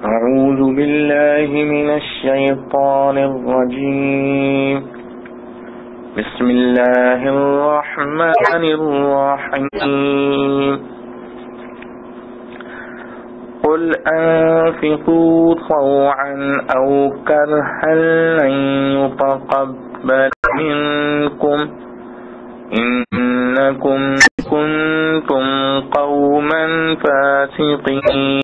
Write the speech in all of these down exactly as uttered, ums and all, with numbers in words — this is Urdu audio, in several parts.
أعوذ بالله من الشيطان الرجيم بسم الله الرحمن الرحيم قل أنفقوا طوعا أو كرها لن يتقبل منكم إنكم كنتم قوما فاسقين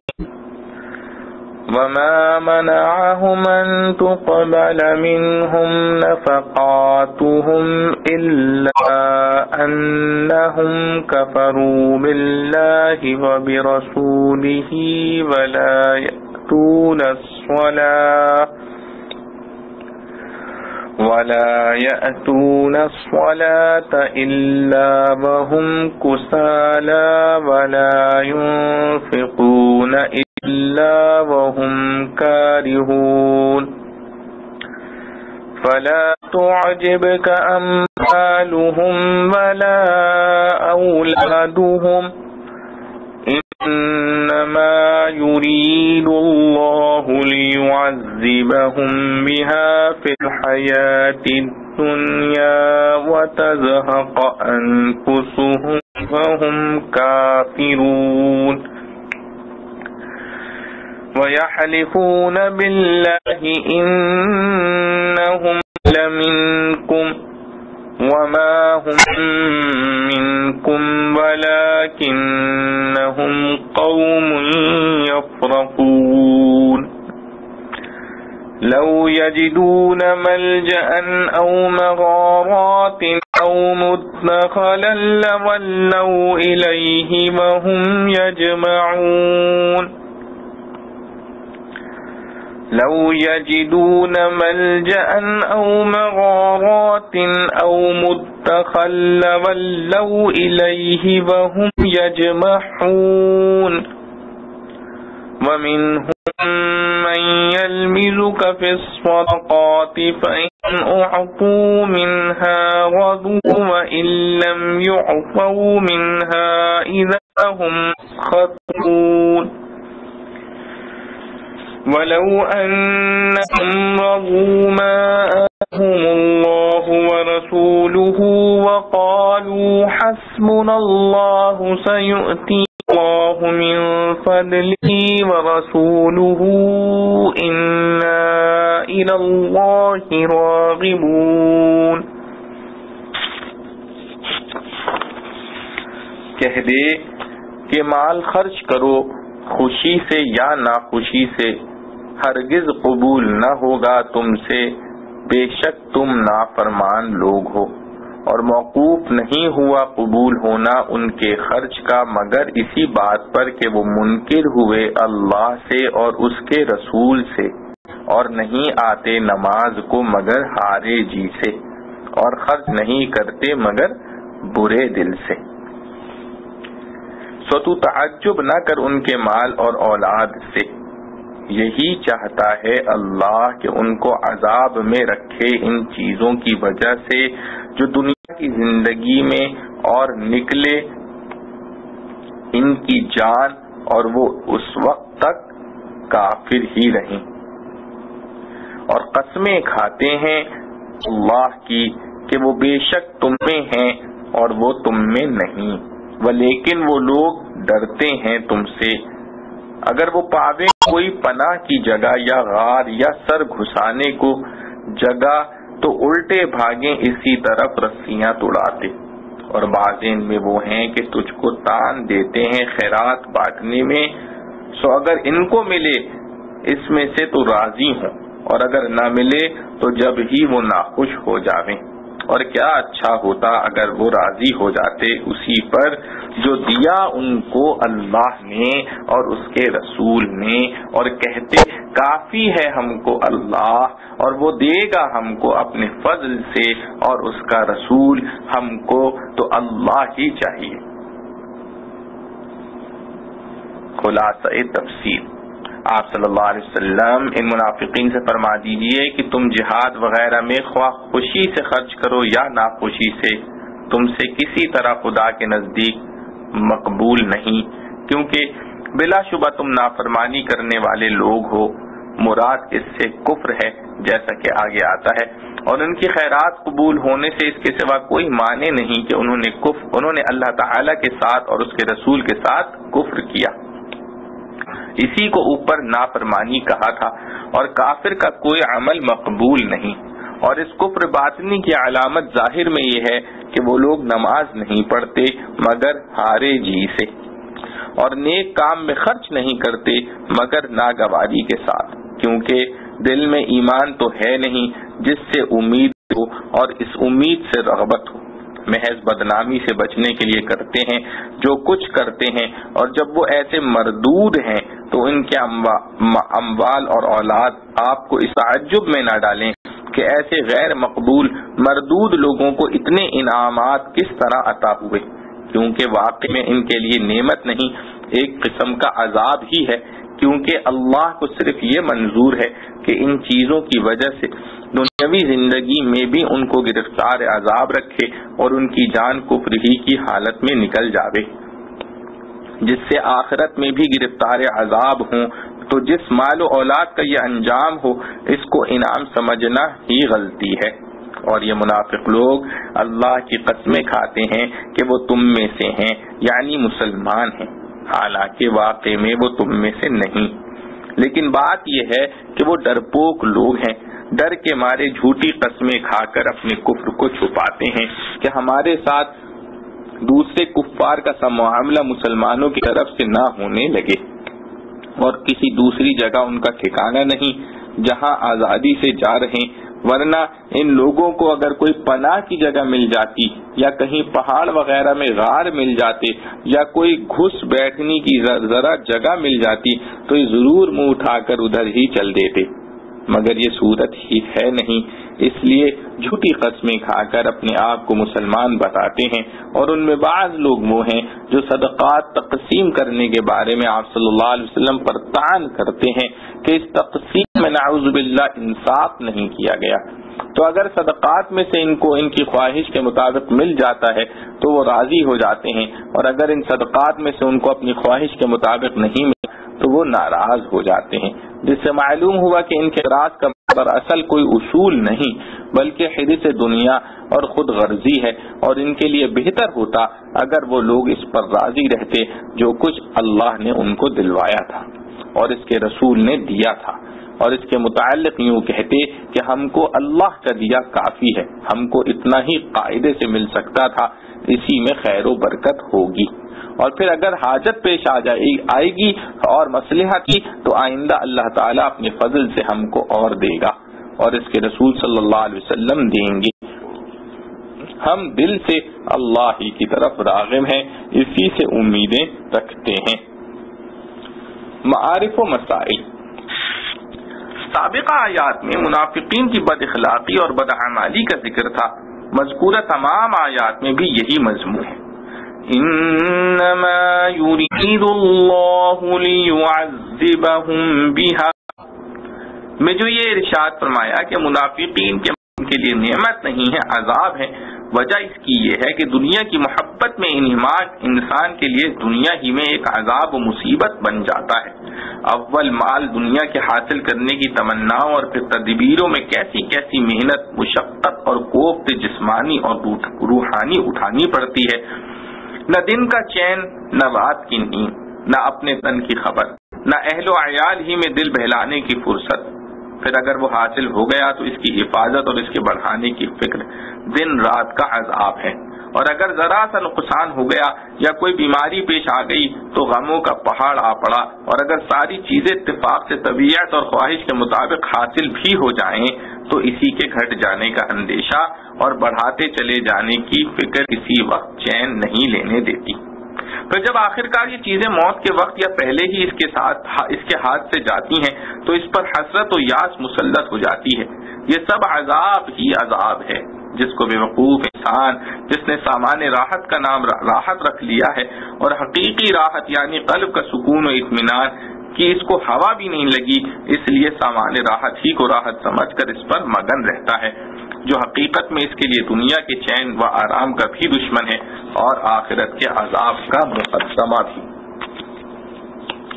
وما منعهم أن تقبل منهم نفقاتهم إلا أنهم كفروا بالله وبرسوله ولا يأتون الصلاة ولا يأتون الصلاة إلا وهم كسالى ولا ينفقون إلا وهم كارهون فلا تعجبك أموالهم ولا أولادهم إنما يريد الله ليعذبهم بها في الحياة الدنيا وتزهق أنفسهم وهم كافرون ويحلفون بالله إنهم لمنكم وما هم منكم ولكنهم قوم يفرقون لو يجدون ملجأ أو مغارات أو مدخلا لولوا إليه وهم يجمعون لو يجدون ملجأ أو مغارات أو مدخلا لولوا إليه وهم يجمحون ومنهم من يلمزك في الصدقات فإن أعطوا منها رضوا وإن لم يعطوا منها إذا هم يسخطون ولو أنهم رضوا ما آتاهم الله ورسوله وقالوا حسبنا الله سيؤتي الله من فضله ورسوله إنا إلى الله راغبون. کہہ دے کہ مال خرچ کرو خوشی سے یا ناخوشی سے، ہرگز قبول نہ ہوگا تم سے، بے شک تم نافرمان لوگ ہو، اور موقوف نہیں ہوا قبول ہونا ان کے خرچ کا مگر اسی بات پر کہ وہ منکر ہوئے اللہ سے اور اس کے رسول سے، اور نہیں آتے نماز کو مگر ہارے جی سے، اور خرچ نہیں کرتے مگر برے دل سے. سو تو تعجب نہ کر ان کے مال اور اولاد سے، یہی چاہتا ہے اللہ کہ ان کو عذاب میں رکھے ان چیزوں کی وجہ سے جو دنیا کی زندگی میں اور نکلے ان کی جان، اور وہ اس وقت تک کافر ہی رہیں. اور قسمیں کھاتے ہیں اللہ کی کہ وہ بے شک تم میں ہیں اور وہ تم میں نہیں، ولیکن وہ لوگ ڈرتے ہیں تم سے. اگر وہ پاوے کوئی پناہ کی جگہ یا غار یا سر گھسانے کو جگہ تو الٹے بھاگیں اسی طرف رسیاں توڑاتے. اور بعض ان میں وہ ہیں کہ تجھ کو تان دیتے ہیں خیرات بانٹنے میں، سو اگر ان کو ملے اس میں سے تو راضی ہوں، اور اگر نہ ملے تو جب ہی وہ ناخوش ہو جاویں. اور کیا اچھا ہوتا اگر وہ راضی ہو جاتے اسی پر جو دیا ان کو اللہ نے اور اس کے رسول نے، اور کہتے کافی ہے ہم کو اللہ، اور وہ دے گا ہم کو اپنے فضل سے، اور اس کا رسول ہم کو تو اللہ ہی چاہیے. خلاصہ تفسیر، آپ صلی اللہ علیہ وسلم ان منافقین سے فرما دیجئے کہ تم جہاد وغیرہ میں خواہ خوشی سے خرچ کرو یا ناخوشی سے، تم سے کسی طرح خدا کے نزدیک مقبول نہیں، کیونکہ بلا شبہ تم نافرمانی کرنے والے لوگ ہو. مراد اس سے کفر ہے جیسا کہ آگے آتا ہے، اور ان کی خیرات قبول ہونے سے اس کے سوا کوئی معنی نہیں کہ انہوں نے کفر انہوں نے اللہ تعالی کے ساتھ اور اس کے رسول کے ساتھ کفر کیا. اسی کو اوپر نافرمانی کہا تھا، اور کافر کا کوئی عمل مقبول نہیں. اور اس کفر باطنی کی علامت ظاہر میں یہ ہے کہ وہ لوگ نماز نہیں پڑھتے مگر ہارے جی سے، اور نیک کام میں خرچ نہیں کرتے مگر ناگواری کے ساتھ، کیونکہ دل میں ایمان تو ہے نہیں جس سے امید ہو اور اس امید سے رغبت ہو. محض بدنامی سے بچنے کے لیے کرتے ہیں جو کچھ کرتے ہیں، اور جب وہ ایسے مردود ہیں تو ان کے اموال اور اولاد آپ کو اس تعجب میں نہ ڈالیں کہ ایسے غیر مقبول مردود لوگوں کو اتنے انعامات کس طرح عطا ہوئے، کیونکہ واقع میں ان کے لیے نعمت نہیں، ایک قسم کا عذاب ہی ہے، کیونکہ اللہ کو صرف یہ منظور ہے کہ ان چیزوں کی وجہ سے دنیاوی زندگی میں بھی ان کو گرفتار عذاب رکھے اور ان کی جان کفر ہی کی حالت میں نکل جاوے، جس سے آخرت میں بھی گرفتار عذاب ہوں. تو جس مال و اولاد کا یہ انجام ہو اس کو انعام سمجھنا ہی غلطی ہے. اور یہ منافق لوگ اللہ کی قسمیں کھاتے ہیں کہ وہ تم میں سے ہیں، یعنی مسلمان ہیں، حالانکہ واقع میں وہ تم میں سے نہیں. لیکن بات یہ ہے کہ وہ ڈرپوک لوگ ہیں، ڈر کے مارے جھوٹی قسمیں کھا کر اپنے کفر کو چھپاتے ہیں کہ ہمارے ساتھ دوسرے کفار کا سا معاملہ مسلمانوں کی طرف سے نہ ہونے لگے، اور کسی دوسری جگہ ان کا ٹھکانہ نہیں جہاں آزادی سے جا رہے، ورنہ ان لوگوں کو اگر کوئی پناہ کی جگہ مل جاتی یا کہیں پہاڑ وغیرہ میں غار مل جاتے یا کوئی گھس بیٹھنے کی ذرا جگہ مل جاتی تو یہ ضرور منہ اٹھا کر ادھر ہی چل دیتے، مگر یہ صورت ہی ہے نہیں. اس لیے جھوٹی قسمیں کھا کر اپنے آپ کو مسلمان بتاتے ہیں، اور ان میں بعض لوگ وہ ہیں جو صدقات تقسیم کرنے کے بارے میں آپ صلی اللہ علیہ وسلم پر طعن کرتے ہیں کہ اس تقسیم میں نعوذ باللہ انصاف نہیں کیا گیا. تو اگر صدقات میں سے ان کو ان کی خواہش کے مطابق مل جاتا ہے تو وہ راضی ہو جاتے ہیں، اور اگر ان صدقات میں سے ان کو اپنی خواہش کے مطابق نہیں ملا تو وہ ناراض ہو جاتے ہیں، جس سے معلوم ہوا کہ ان کے راز کا دراصل کوئی اصول نہیں بلکہ حدیث دنیا اور خود غرضی ہے. اور ان کے لیے بہتر ہوتا اگر وہ لوگ اس پر راضی رہتے جو کچھ اللہ نے ان کو دلوایا تھا اور اس کے رسول نے دیا تھا، اور اس کے متعلق یوں کہتے کہ ہم کو اللہ کا دیا کافی ہے، ہم کو اتنا ہی قاعدے سے مل سکتا تھا، اسی میں خیر و برکت ہوگی. اور پھر اگر حاجت پیش آ جائے آئے گی اور مصلحت کی تو آئندہ اللہ تعالیٰ اپنے فضل سے ہم کو اور دے گا، اور اس کے رسول صلی اللہ علیہ وسلم دیں گے. ہم دل سے اللہ ہی کی طرف راغب ہیں، اسی سے امیدیں رکھتے ہیں. معارف و مسائل. سابقہ آیات میں منافقین کی بد اخلاقی اور بدعمالی کا ذکر تھا، مذکورہ تمام آیات میں بھی یہی مضمون ہے. انما یرید اللہ لیعذبہم بہا میں جو یہ ارشاد فرمایا کہ منافقین کے کے لیے نعمت نہیں ہے، عذاب ہے، وجہ اس کی یہ ہے کہ دنیا کی محبت میں انہماک انسان کے لیے دنیا ہی میں ایک عذاب و مصیبت بن جاتا ہے. اول مال دنیا کے حاصل کرنے کی تمناؤں اور پھر تدبیروں میں کیسی کیسی محنت، مشقت اور کوفت جسمانی اور روحانی اٹھانی پڑتی ہے. نہ دن کا چین، نہ رات کی نیند، نہ اپنے تن کی خبر، نہ اہل و عیال ہی میں دل بہلانے کی فرصت. پھر اگر وہ حاصل ہو گیا تو اس کی حفاظت اور اس کے بڑھانے کی فکر، دن رات کا عذاب ہے. اور اگر ذرا سا نقصان ہو گیا یا کوئی بیماری پیش آ گئی تو غموں کا پہاڑ آ پڑا. اور اگر ساری چیزیں اتفاق سے طبیعت اور خواہش کے مطابق حاصل بھی ہو جائیں تو اسی کے گھٹ جانے کا اندیشہ اور بڑھاتے چلے جانے کی فکر کسی وقت چین نہیں لینے دیتی. پھر جب آخرکار یہ چیزیں موت کے وقت یا پہلے ہی اس کے ساتھ اس کے ہاتھ سے جاتی ہیں تو اس پر حسرت و یاس مسلط ہو جاتی ہے. یہ سب عذاب ہی عذاب ہے جس کو بے وقوف انسان جس نے سامان راحت کا نام راحت رکھ لیا ہے اور حقیقی راحت یعنی قلب کا سکون و اطمینان کہ اس کو ہوا بھی نہیں لگی، اس لیے سامان راحت ہی کو راحت سمجھ کر اس پر مگن رہتا ہے، جو حقیقت میں اس کے لیے دنیا کے چین و آرام کا بھی دشمن ہے اور آخرت کے عذاب کا مقدمہ بھی.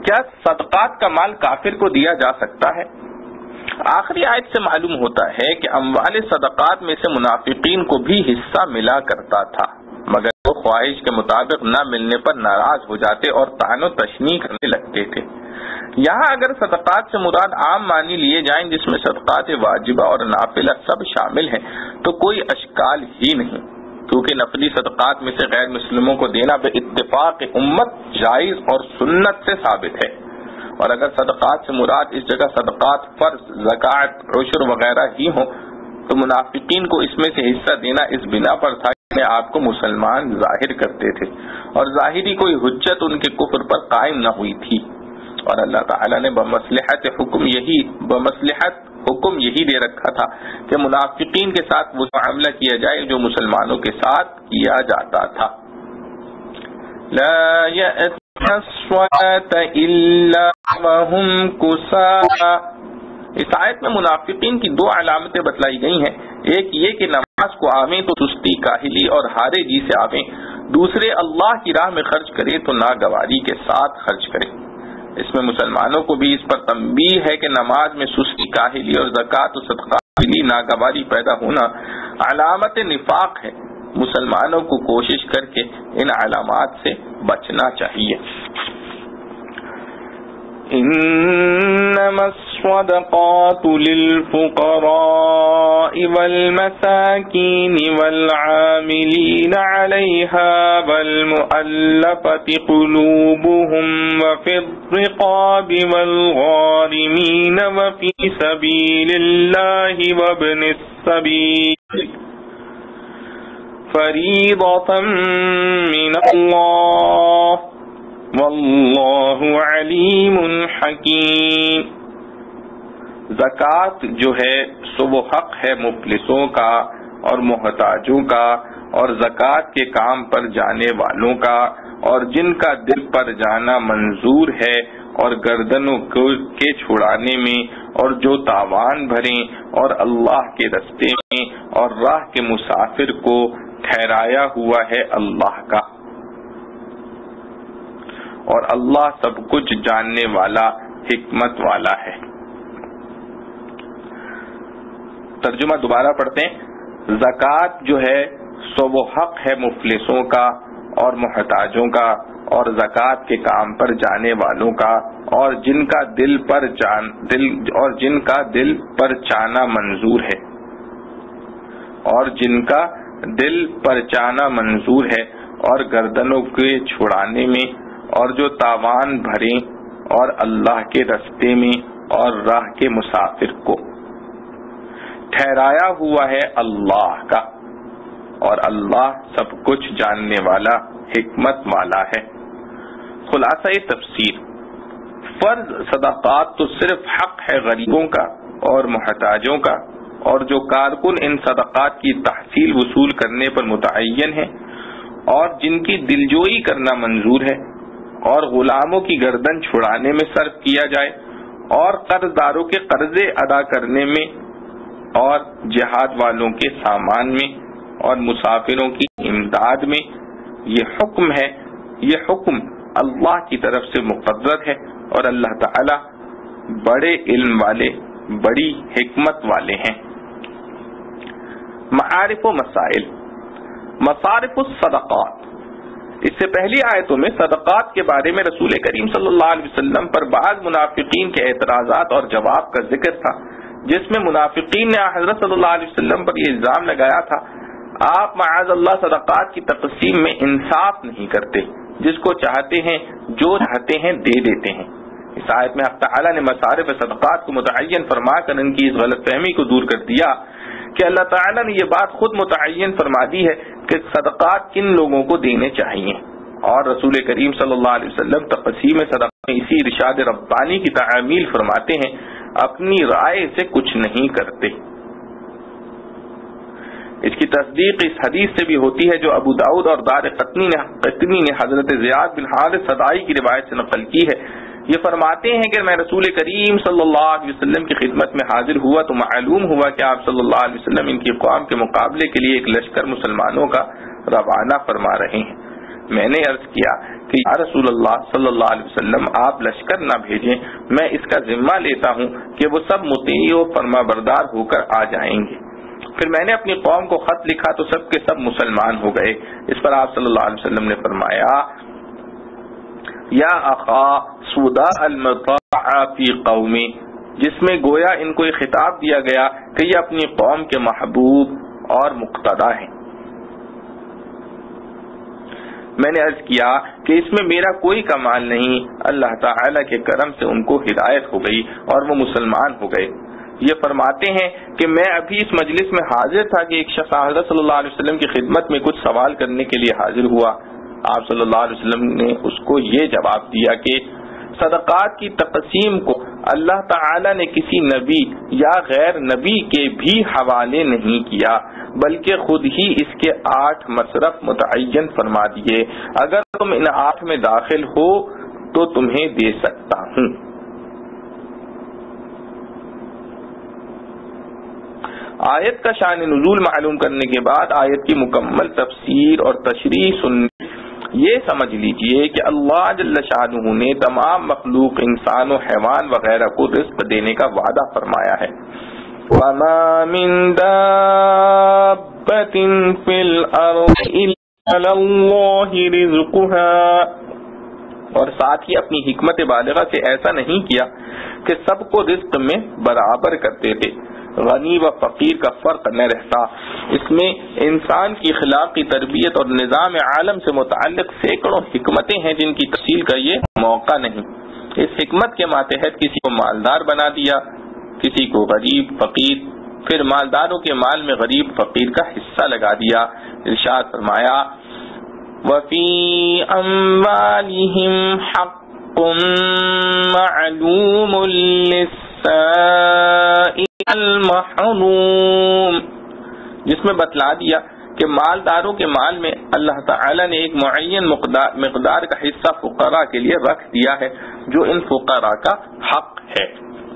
کیا صدقات کا مال کافر کو دیا جا سکتا ہے؟ آخری آیت سے معلوم ہوتا ہے کہ اموال صدقات میں سے منافقین کو بھی حصہ ملا کرتا تھا، مگر وہ خواہش کے مطابق نہ ملنے پر ناراض ہو جاتے اور طعن و تشنیع کرنے لگتے تھے۔ یہاں اگر صدقات سے مراد عام معنی لیے جائیں جس میں صدقات واجبہ اور نافلہ سب شامل ہیں تو کوئی اشکال ہی نہیں، کیونکہ نفلی صدقات میں سے غیر مسلموں کو دینا بے اتفاق امت جائز اور سنت سے ثابت ہے۔ اور اگر صدقات سے مراد اس جگہ صدقات فرض، زکوٰۃ، عشر وغیرہ ہی ہوں تو منافقین کو اس میں سے حصہ دینا اس بنا پر تھا کہ اپنے آپ کو مسلمان ظاہر کرتے تھے اور ظاہری کوئی حجت ان کے کفر پر قائم نہ ہوئی تھی، اور اللہ تعالیٰ نے بمصلحت حکم یہی بمصلحت حکم یہی دے رکھا تھا کہ منافقین کے ساتھ وہ معاملہ کیا جائے جو مسلمانوں کے ساتھ کیا جاتا تھا۔ لا يأتون الصلاة إلا وهم كسالى، اس آیت میں منافقین کی دو علامتیں بتلائی گئی ہیں، ایک یہ کہ نماز کو آویں تو سستی، کاہلی اور ہارے جی سے آویں، دوسرے اللہ کی راہ میں خرچ کرے تو ناگواری کے ساتھ خرچ کرے۔ اس میں مسلمانوں کو بھی اس پر تنبیہ ہے کہ نماز میں سستی، کاہلی اور زکوٰۃ و صدقات کے لیے ناگواری پیدا ہونا علامت نفاق ہے۔ مسلمانوں کو کوشش کر کے ان علامات سے بچنا چاہیے۔ انما الصدقات للفقراء والمساكين والعاملين عليها والمؤلفة قلوبهم وفي الرقاب والغارمين وفي سبيل الله وابن السبيل فریضۃ من اللہ واللہ علیم حکیم۔ زکوٰۃ جو ہے سو وہ حق ہے مفلسوں کا اور محتاجوں کا اور زکوٰۃ کے کام پر جانے والوں کا اور جن کا دل پر جانا منظور ہے اور گردنوں کے چھڑانے میں اور جو تاوان بھریں اور اللہ کے رستے میں اور راہ کے مسافر کو ٹھہرایا ہوا ہے اللہ کا، اور اللہ سب کچھ جاننے والا حکمت والا ہے۔ ترجمہ دوبارہ پڑھتے ہیں۔ زکوٰۃ جو ہے سو وہ حق ہے مفلسوں کا اور محتاجوں کا اور زکوٰۃ کے کام پر جانے والوں کا اور جن کا دل پر جان دل اور جن کا دل پر چانا منظور ہے اور جن کا دل پر چانا منظور ہے اور گردنوں کے چھڑانے میں اور جو تاوان بھریں اور اللہ کے رستے میں اور راہ کے مسافر کو ٹھہرایا ہوا ہے اللہ کا، اور اللہ سب کچھ جاننے والا حکمت والا ہے۔ خلاصہ تفسیر، فرض صدقات تو صرف حق ہے غریبوں کا اور محتاجوں کا اور جو کارکن ان صدقات کی تحصیل وصول کرنے پر متعین ہیں اور جن کی دلجوئی کرنا منظور ہے اور غلاموں کی گردن چھڑانے میں صرف کیا جائے اور قرض داروں کے قرضے ادا کرنے میں اور جہاد والوں کے سامان میں اور مسافروں کی امداد میں، یہ حکم ہے یہ حکم اللہ کی طرف سے مقرر ہے اور اللہ تعالی بڑے علم والے، بڑی حکمت والے ہیں۔ معارف و مسائل، مصارف الصدقات۔ اس سے پہلی آیتوں میں صدقات کے بارے میں رسول کریم صلی اللہ علیہ وسلم پر بعض منافقین کے اعتراضات اور جواب کا ذکر تھا، جس میں منافقین نے حضرت صلی اللہ علیہ وسلم پر یہ الزام لگایا تھا آپ معاذ اللہ صدقات کی تقسیم میں انصاف نہیں کرتے، جس کو چاہتے ہیں جو چاہتے ہیں دے دیتے ہیں۔ اس آیت میں حق تعالی نے مصارف صدقات کو متعین فرما کر ان کی اس غلط فہمی کو دور کر دیا کہ اللہ تعالی نے یہ بات خود متعین فرما دی ہے کہ صدقات کن لوگوں کو دینے چاہیے، اور رسول کریم صلی اللہ علیہ وسلم تقسیم صدقات میں اسی ارشاد ربانی کی تعمیل فرماتے ہیں، اپنی رائے سے کچھ نہیں کرتے۔ اس کی تصدیق اس حدیث سے بھی ہوتی ہے جو ابو داؤد اور دار قطنی نے قطنی نے حضرت زیاد بن حارث صدائی کی روایت سے نقل کی ہے۔ یہ فرماتے ہیں کہ میں رسول کریم صلی اللہ علیہ وسلم کی خدمت میں حاضر ہوا تو معلوم ہوا کہ آپ صلی اللہ علیہ وسلم ان کی قوم کے مقابلے کے لیے ایک لشکر مسلمانوں کا روانہ فرما رہے ہیں۔ میں نے عرض کیا کہ یا رسول اللہ صلی اللہ علیہ وسلم آپ لشکر نہ بھیجیں، میں اس کا ذمہ لیتا ہوں کہ وہ سب مطیع و فرما بردار ہو کر آ جائیں گے۔ پھر میں نے اپنی قوم کو خط لکھا تو سب کے سب مسلمان ہو گئے۔ اس پر آپ صلی اللہ علیہ وسلم نے فرمایا یا اخا سودا المطاع فی قومی، جس میں گویا ان کو یہ خطاب دیا گیا کہ یہ اپنی قوم کے محبوب اور مقتدا ہیں۔ میں نے عرض کیا کہ اس میں میرا کوئی کمال نہیں، اللہ تعالی کے کرم سے ان کو ہدایت ہو گئی اور وہ مسلمان ہو گئے۔ یہ فرماتے ہیں کہ میں ابھی اس مجلس میں حاضر تھا کہ ایک شخص حضرت صلی اللہ علیہ وسلم کی خدمت میں کچھ سوال کرنے کے لیے حاضر ہوا۔ آپ صلی اللہ علیہ وسلم نے اس کو یہ جواب دیا کہ صدقات کی تقسیم کو اللہ تعالی نے کسی نبی یا غیر نبی کے بھی حوالے نہیں کیا، بلکہ خود ہی اس کے آٹھ مصرف متعین فرما دیے۔ اگر تم ان آٹھ میں داخل ہو تو تمہیں دے سکتا ہوں۔ آیت کا شان نزول معلوم کرنے کے بعد آیت کی مکمل تفسیر اور تشریح سننے یہ سمجھ لیجئے کہ اللہ جل شانہ نے تمام مخلوق انسان و حیوان وغیرہ کو رزق دینے کا وعدہ فرمایا ہے۔ وَمَا مِن دَابَّةٍ فِي الْأَرْضِ إِلَّا عَلَى اللَّهِ رِزْقُهَا، اور ساتھ ہی اپنی حکمت بالغہ سے ایسا نہیں کیا کہ سب کو رزق میں برابر کرتے تھے، غنی و فقیر کا فرق نہ رہتا۔ اس میں انسان کی اخلاقی تربیت اور نظام عالم سے متعلق سینکڑوں حکمتیں ہیں جن کی تفصیل کا یہ موقع نہیں۔ اس حکمت کے ماتحت کسی کو مالدار بنا دیا، کسی کو غریب فقیر، پھر مالداروں کے مال میں غریب فقیر کا حصہ لگا دیا۔ ارشاد فرمایا وَفِي أَمْوَالِهِمْ حَقٌّ مَعْلُومٌ لِلسَّائِلِ المحروم، جس میں بتلا دیا کہ مالداروں کے مال میں اللہ تعالی نے ایک معین مقدار کا حصہ فقراء کے لیے رکھ دیا ہے جو ان فقراء کا حق ہے۔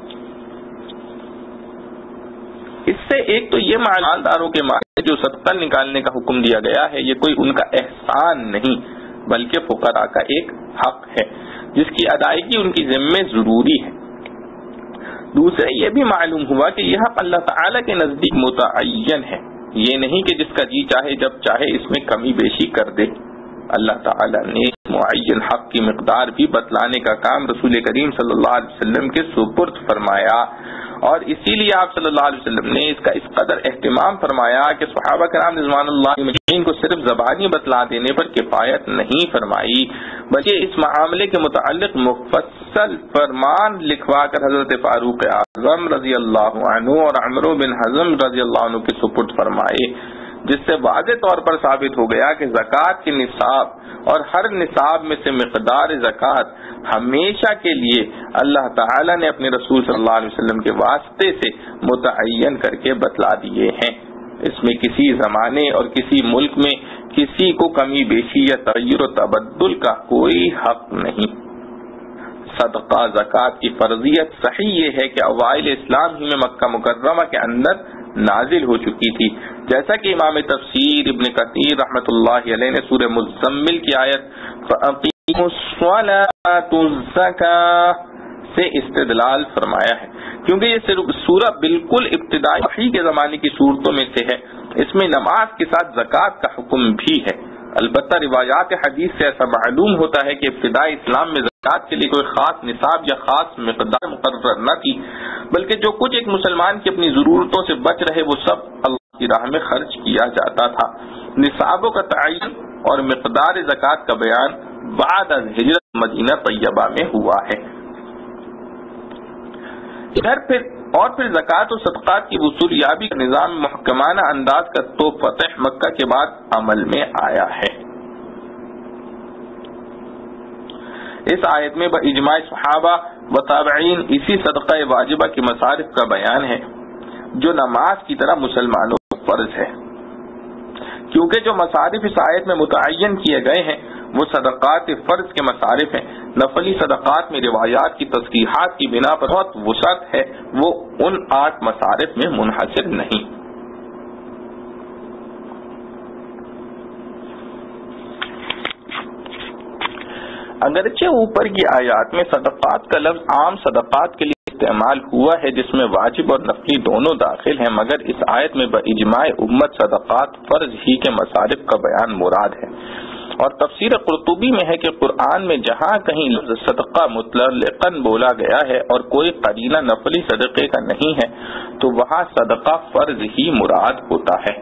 اس سے ایک تو یہ مالداروں کے مال جو صدقہ نکالنے کا حکم دیا گیا ہے یہ کوئی ان کا احسان نہیں بلکہ فقراء کا ایک حق ہے جس کی ادائیگی ان کی ذمہ ضروری ہے۔ دوسرے یہ بھی معلوم ہوا کہ یہ حق اللہ تعالی کے نزدیک متعین ہے، یہ نہیں کہ جس کا جی چاہے جب چاہے اس میں کمی بیشی کر دے۔ اللہ تعالی نے معین حق کی مقدار بھی بتلانے کا کام رسول کریم صلی اللہ علیہ وسلم کے سپرد فرمایا، اور اسی لیے آپ صلی اللہ علیہ وسلم نے اس کا اس قدر اہتمام فرمایا کہ صحابہ کرام رضوان اللہ علیہم کو صرف زبانی بتلا دینے پر کفایت نہیں فرمائی بلکہ اس معاملے کے متعلق مفصل فرمان لکھوا کر حضرت فاروق اعظم رضی اللہ عنہ اور عمرو بن حزم رضی اللہ عنہ کے سپرد فرمائے، جس سے واضح طور پر ثابت ہو گیا کہ زکوٰۃ کے نصاب اور ہر نصاب میں سے مقدار زکوٰۃ ہمیشہ کے لیے اللہ تعالی نے اپنے رسول صلی اللہ علیہ وسلم کے واسطے سے متعین کر کے بتلا دیے ہیں۔ اس میں کسی زمانے اور کسی ملک میں کسی کو کمی بیشی یا تغیر و تبدل کا کوئی حق نہیں۔ صدقہ زکوٰۃ کی فرضیت صحیح یہ ہے کہ اوائل اسلام ہی میں مکہ مکرمہ کے اندر نازل ہو چکی تھی، جیسا کہ امام تفسیر ابن کثیر رحمۃ اللہ علیہ نے سورہ مزمل کی آیت فَأَقِیمُوا الصَّلَاةَ وَالزَّکَاةَ سے استدلال فرمایا ہے، کیونکہ یہ سورہ بالکل ابتدائی وحی کے زمانے کی صورتوں میں سے ہے۔ اس میں نماز کے ساتھ زکوٰۃ کا حکم بھی ہے۔ البتہ روایات حدیث سے ایسا معلوم ہوتا ہے کہ ابتدائی اسلام میں زکوٰۃ کے لیے کوئی خاص نصاب یا خاص مقدار مقرر نہ تھی، بلکہ جو کچھ ایک مسلمان کی اپنی ضرورتوں سے بچ رہے وہ سب اللہ کی راہ میں خرچ کیا جاتا تھا۔ نصابوں کا تعین اور مقدار زکوٰۃ کا بیان بعد از ہجرت مدینہ طیبہ میں ہوا ہے۔ ادھر پھر اور پھر زکوٰۃ و صدقات کی وصولیابی کا نظام محکمانہ انداز کا تو فتح مکہ کے بعد عمل میں آیا ہے۔ اس آیت میں باجماع صحابہ و تابعین اسی صدقہ واجبہ کی مصارف کا بیان ہے جو نماز کی طرح مسلمانوں پر فرض ہے، کیونکہ جو مصارف اس آیت میں متعین کیے گئے ہیں وہ صدقات فرض کے مصارف ہیں۔ نفلی صدقات میں روایات کی تصحیحات کی بنا پر بہت وسعت ہے، وہ ان آٹھ مصارف میں منحصر نہیں۔ اگرچہ اوپر کی آیات میں صدقات کا لفظ عام صدقات کے لیے استعمال ہوا ہے جس میں واجب اور نفلی دونوں داخل ہیں، مگر اس آیت میں باجماع امت صدقات فرض ہی کے مصارف کا بیان مراد ہے۔ اور تفسیر قرطبی میں ہے کہ قرآن میں جہاں کہیں لفظ صدقہ مطلقاً بولا گیا ہے اور کوئی قرینہ نفلی صدقے کا نہیں ہے تو وہاں صدقہ فرض ہی مراد ہوتا ہے۔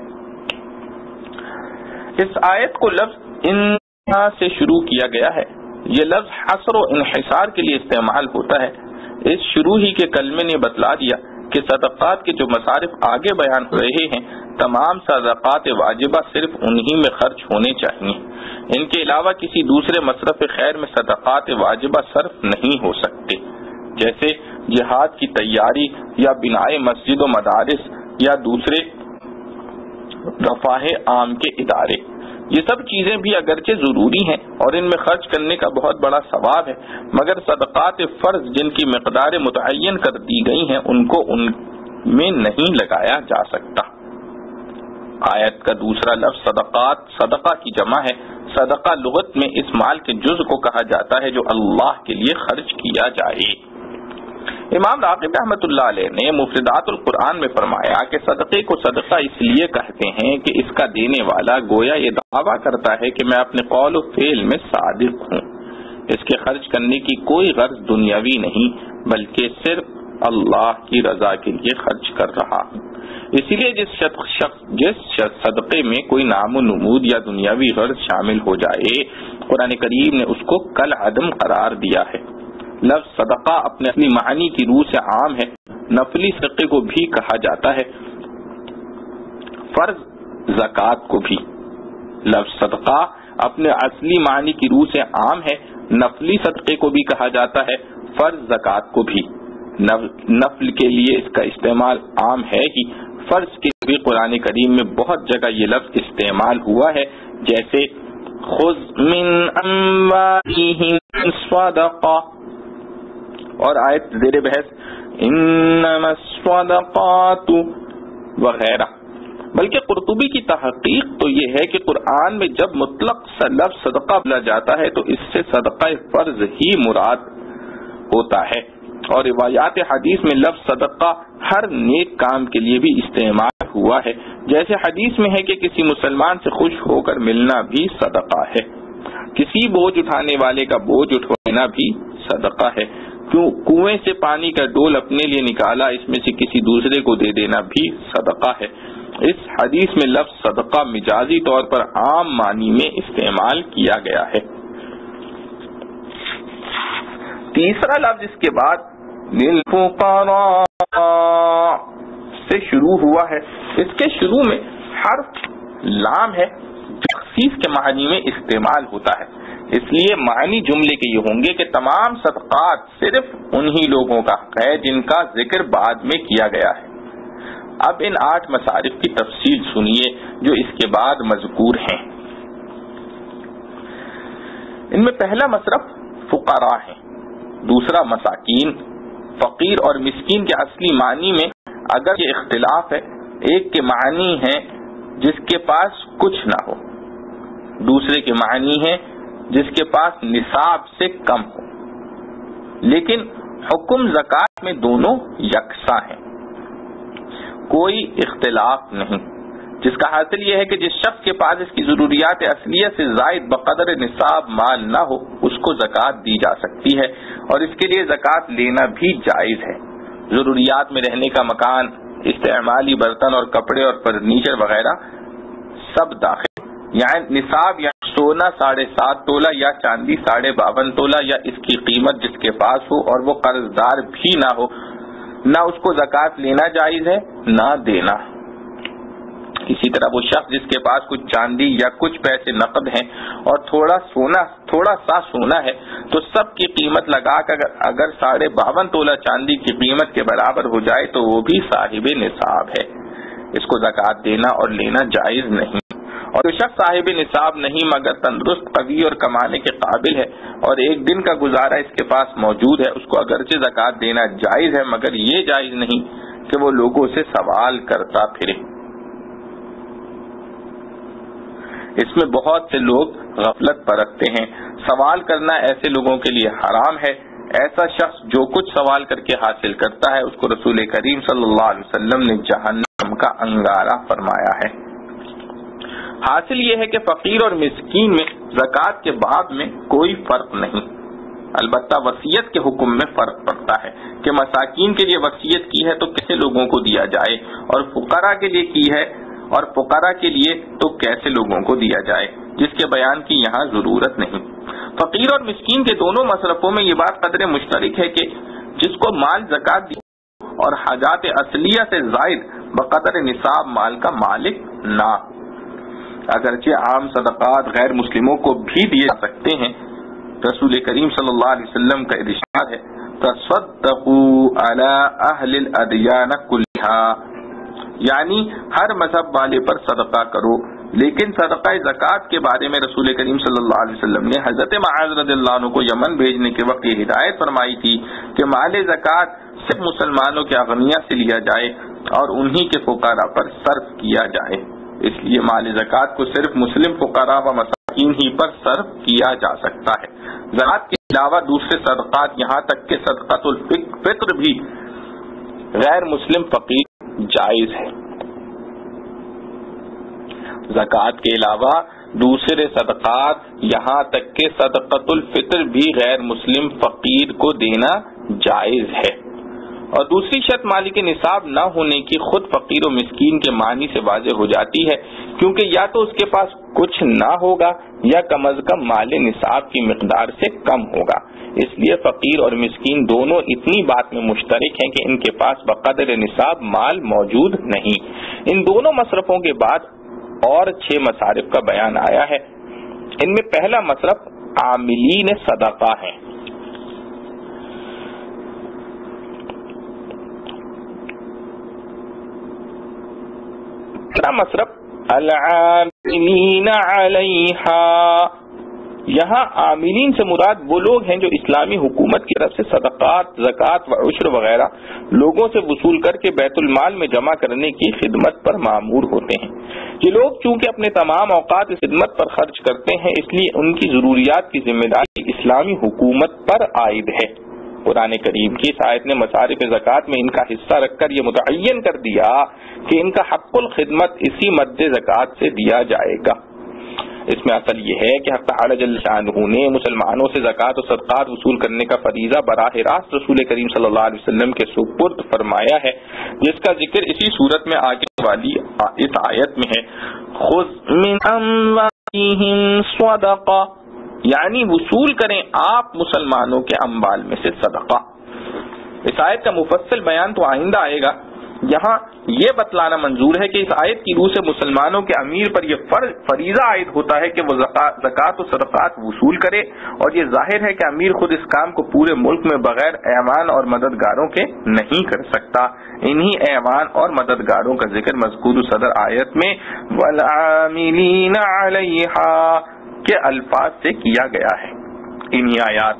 اس آیت کو لفظ ان سے شروع کیا گیا ہے۔ یہ لفظ حصر و انحصار کے لیے استعمال ہوتا ہے۔ اس شروع ہی کے کلمے نے بتلا دیا کہ صدقات کے جو مصارف آگے بیان ہو رہے ہیں تمام صدقات واجبہ صرف انہی میں خرچ ہونے چاہیے، ان کے علاوہ کسی دوسرے مصرف خیر میں صدقات واجبہ صرف نہیں ہو سکتے، جیسے جہاد کی تیاری یا بنائے مسجد و مدارس یا دوسرے رفاہ عام کے ادارے۔ یہ سب چیزیں بھی اگرچہ ضروری ہیں اور ان میں خرچ کرنے کا بہت بڑا ثواب ہے، مگر صدقات فرض جن کی مقدار متعین کر دی گئی ہیں ان کو ان میں نہیں لگایا جا سکتا۔ آیت کا دوسرا لفظ صدقات صدقہ کی جمع ہے۔ صدقہ لغت میں اس مال کے جز کو کہا جاتا ہے جو اللہ کے لیے خرچ کیا جائے۔ امام راغب رحمۃ اللہ علیہ نے مفردات القرآن میں فرمایا کہ صدقے کو صدقہ اس لیے کہتے ہیں کہ اس کا دینے والا گویا یہ دعویٰ کرتا ہے کہ میں اپنے قول و فعل میں صادق ہوں، اس کے خرچ کرنے کی کوئی غرض دنیاوی نہیں بلکہ صرف اللہ کی رضا کے لیے خرچ کر رہا ہوں۔ اسی لیے جس شخص جس صدقے میں کوئی نام و نمود یا دنیاوی غرض شامل ہو جائے قرآن کریم نے اس کو کل عدم قرار دیا ہے۔ لفظ صدقہ اپنے اصلی معنی کی روح سے عام ہے، نفلی صدقے کو بھی کہا جاتا ہے، فرض زکوٰۃ کو بھی۔ لفظ صدقہ اپنے اصلی معنی کی روح سے عام ہے، نفلی صدقے کو بھی کہا جاتا ہے، فرض زکوٰۃ کو بھی۔ نفل کے لیے اس کا استعمال عام ہے ہی، فرض کے بھی قرآن کریم میں بہت جگہ یہ لفظ استعمال ہوا ہے، جیسے خذ من اموالہم صدقہ، اور آیت زیر بحث انما الصدقات وغیرہ۔ بلکہ قرطبی کی تحقیق تو یہ ہے کہ قرآن میں جب مطلق لفظ صدقہ بولا جاتا ہے تو اس سے صدقہ فرض ہی مراد ہوتا ہے، اور روایات حدیث میں لفظ صدقہ ہر نیک کام کے لیے بھی استعمال ہوا ہے، جیسے حدیث میں ہے کہ کسی مسلمان سے خوش ہو کر ملنا بھی صدقہ ہے، کسی بوجھ اٹھانے والے کا بوجھ اٹھانا بھی صدقہ ہے، کیوں کنویں سے پانی کا ڈول اپنے لیے نکالا اس میں سے کسی دوسرے کو دے دینا بھی صدقہ ہے۔ اس حدیث میں لفظ صدقہ مجازی طور پر عام معنی میں استعمال کیا گیا ہے۔ تیسرا لفظ اس کے بعد للفقراء سے شروع ہوا ہے، اس کے شروع میں حرف لام ہے جو تخصیص کے معنی میں استعمال ہوتا ہے، اس لیے معنی جملے کے یہ ہوں گے کہ تمام صدقات صرف انہی لوگوں کا حق ہے جن کا ذکر بعد میں کیا گیا ہے۔ اب ان آٹھ مصارف کی تفصیل سنیے جو اس کے بعد مذکور ہیں۔ ان میں پہلا مصرف فقراء ہے، دوسرا مساکین۔ فقیر اور مسکین کے اصلی معنی میں اگر یہ اختلاف ہے، ایک کے معنی ہے جس کے پاس کچھ نہ ہو، دوسرے کے معنی ہے جس کے پاس نصاب سے کم ہو، لیکن حکم زکوٰۃ میں دونوں یکساں ہیں، کوئی اختلاف نہیں، جس کا حاصل یہ ہے کہ جس شخص کے پاس اس کی ضروریات اصلیہ سے زائد بقدر نصاب مال نہ ہو اس کو زکوٰۃ دی جا سکتی ہے، اور اس کے لیے زکوٰۃ لینا بھی جائز ہے۔ ضروریات میں رہنے کا مکان، استعمالی برتن اور کپڑے اور فرنیچر وغیرہ سب داخل، یعنی نصاب یا سونا ساڑھے سات تولہ یا چاندی ساڑھے باون تولہ یا اس کی قیمت جس کے پاس ہو اور وہ قرض دار بھی نہ ہو، نہ اس کو زکوٰۃ لینا جائز ہے نہ دینا۔ اسی طرح وہ شخص جس کے پاس کچھ چاندی یا کچھ پیسے نقد ہیں اور تھوڑا سونا تھوڑا سا سونا ہے تو سب کی قیمت لگا کر اگر ساڑھے باون تولہ چاندی کی قیمت کے برابر ہو جائے تو وہ بھی صاحب نصاب ہے، اس کو زکوٰۃ دینا اور لینا جائز نہیں۔ اور جو شخص صاحب نصاب نہیں مگر تندرست، قوی اور کمانے کے قابل ہے اور ایک دن کا گزارا اس کے پاس موجود ہے، اس کو اگرچہ زکوٰۃ دینا جائز ہے مگر یہ جائز نہیں کہ وہ لوگوں سے سوال کرتا پھرے۔ اس میں بہت سے لوگ غفلت برتتے ہیں۔ سوال کرنا ایسے لوگوں کے لیے حرام ہے۔ ایسا شخص جو کچھ سوال کر کے حاصل کرتا ہے اس کو رسول کریم صلی اللہ علیہ وسلم نے جہنم کا انگارہ فرمایا ہے۔ حاصل یہ ہے کہ فقیر اور مسکین میں زکوٰۃ کے باب میں کوئی فرق نہیں، البتہ وصیت کے حکم میں فرق پڑتا ہے کہ مساکین کے لیے وصیت کی ہے تو کیسے لوگوں کو دیا جائے، اور فقراء کے لیے کی ہے اور فقراء کے لیے تو کیسے لوگوں کو دیا جائے، جس کے بیان کی یہاں ضرورت نہیں۔ فقیر اور مسکین کے دونوں مصرفوں میں یہ بات قدر مشترک ہے کہ جس کو مال زکوٰۃ دی اور حاجات اصلیہ سے زائد بقدر نصاب مال کا مالک نہ، اگرچہ عام صدقات غیر مسلموں کو بھی دیے جا سکتے ہیں۔ رسول کریم صلی اللہ علیہ وسلم کا ارشاد ہے تصدقوا علی اہل الادیان کلھا، یعنی ہر مذہب والے پر صدقہ کرو، لیکن صدقہ زکوٰۃ کے بارے میں رسول کریم صلی اللہ علیہ وسلم نے حضرت معاذ رضی اللہ عنہ کو یمن بھیجنے کے وقت یہ ہدایت فرمائی تھی کہ مال زکوٰۃ صرف مسلمانوں کے اغنیاء سے لیا جائے اور انہی کے فقراء پر صرف کیا جائے۔ اس لیے مال زکوٰۃ کو صرف مسلم فقراء و مساکین ہی پر صرف کیا جا سکتا ہے۔ زکوٰۃ کے علاوہ دوسرے صدقات یہاں تک کہ صدقۃ الفطر بھی غیر مسلم فقیر جائز ہے۔ زکوٰۃ کے علاوہ دوسرے صدقات یہاں تک کہ صدقۃ الفطر بھی غیر مسلم فقیر کو دینا جائز ہے۔ اور دوسری شرط مالک نصاب نہ ہونے کی خود فقیر و مسکین کے معنی سے واضح ہو جاتی ہے، کیونکہ یا تو اس کے پاس کچھ نہ ہوگا یا کم از کم مال نصاب کی مقدار سے کم ہوگا۔ اس لیے فقیر اور مسکین دونوں اتنی بات میں مشترک ہیں کہ ان کے پاس بقدر نصاب مال موجود نہیں۔ ان دونوں مصرفوں کے بعد اور چھ مصارف کا بیان آیا ہے۔ ان میں پہلا مصرف عاملین صدقہ ہے۔ مصرف العاملین علیہا، یہاں عاملین سے مراد وہ لوگ ہیں جو اسلامی حکومت کی طرف سے صدقات، زکوٰۃ و عشر وغیرہ لوگوں سے وصول کر کے بیت المال میں جمع کرنے کی خدمت پر مامور ہوتے ہیں۔ یہ لوگ چونکہ اپنے تمام اوقات اس خدمت پر خرچ کرتے ہیں، اس لیے ان کی ضروریات کی ذمہ داری اسلامی حکومت پر عائد ہے۔ قرآن کریم کی اس آیت نے مصارف زکوٰۃ میں ان کا حصہ رکھ کر یہ متعین کر دیا کہ ان کا حق الخدمت اسی مد زکوٰۃ سے دیا جائے گا۔ اس میں اصل یہ ہے کہ حق تعالی جل شانہ نے مسلمانوں سے زکوٰۃ و صدقات وصول کرنے کا فریضہ براہ راست رسول کریم صلی اللہ علیہ وسلم کے سپرد فرمایا ہے، جس کا ذکر اسی صورت میں آگے والی اس آیت میں ہے، خذ من اموالہم صدقہ، یعنی وصول کریں آپ مسلمانوں کے اموال میں سے صدقہ۔ اس آیت کا مفصل بیان تو آئندہ آئے گا، یہاں یہ بتلانا منظور ہے کہ اس آیت کی روح سے مسلمانوں کے امیر پر یہ فریضہ عائد ہوتا ہے کہ وہ زکوٰۃ و صدقات وصول کرے، اور یہ ظاہر ہے کہ امیر خود اس کام کو پورے ملک میں بغیر ایوان اور مددگاروں کے نہیں کر سکتا۔ انہی ایوان اور مددگاروں کا ذکر مذکور صدر آیت میں والعاملین علیہا کے الفاظ سے کیا گیا ہے۔ انہی آیات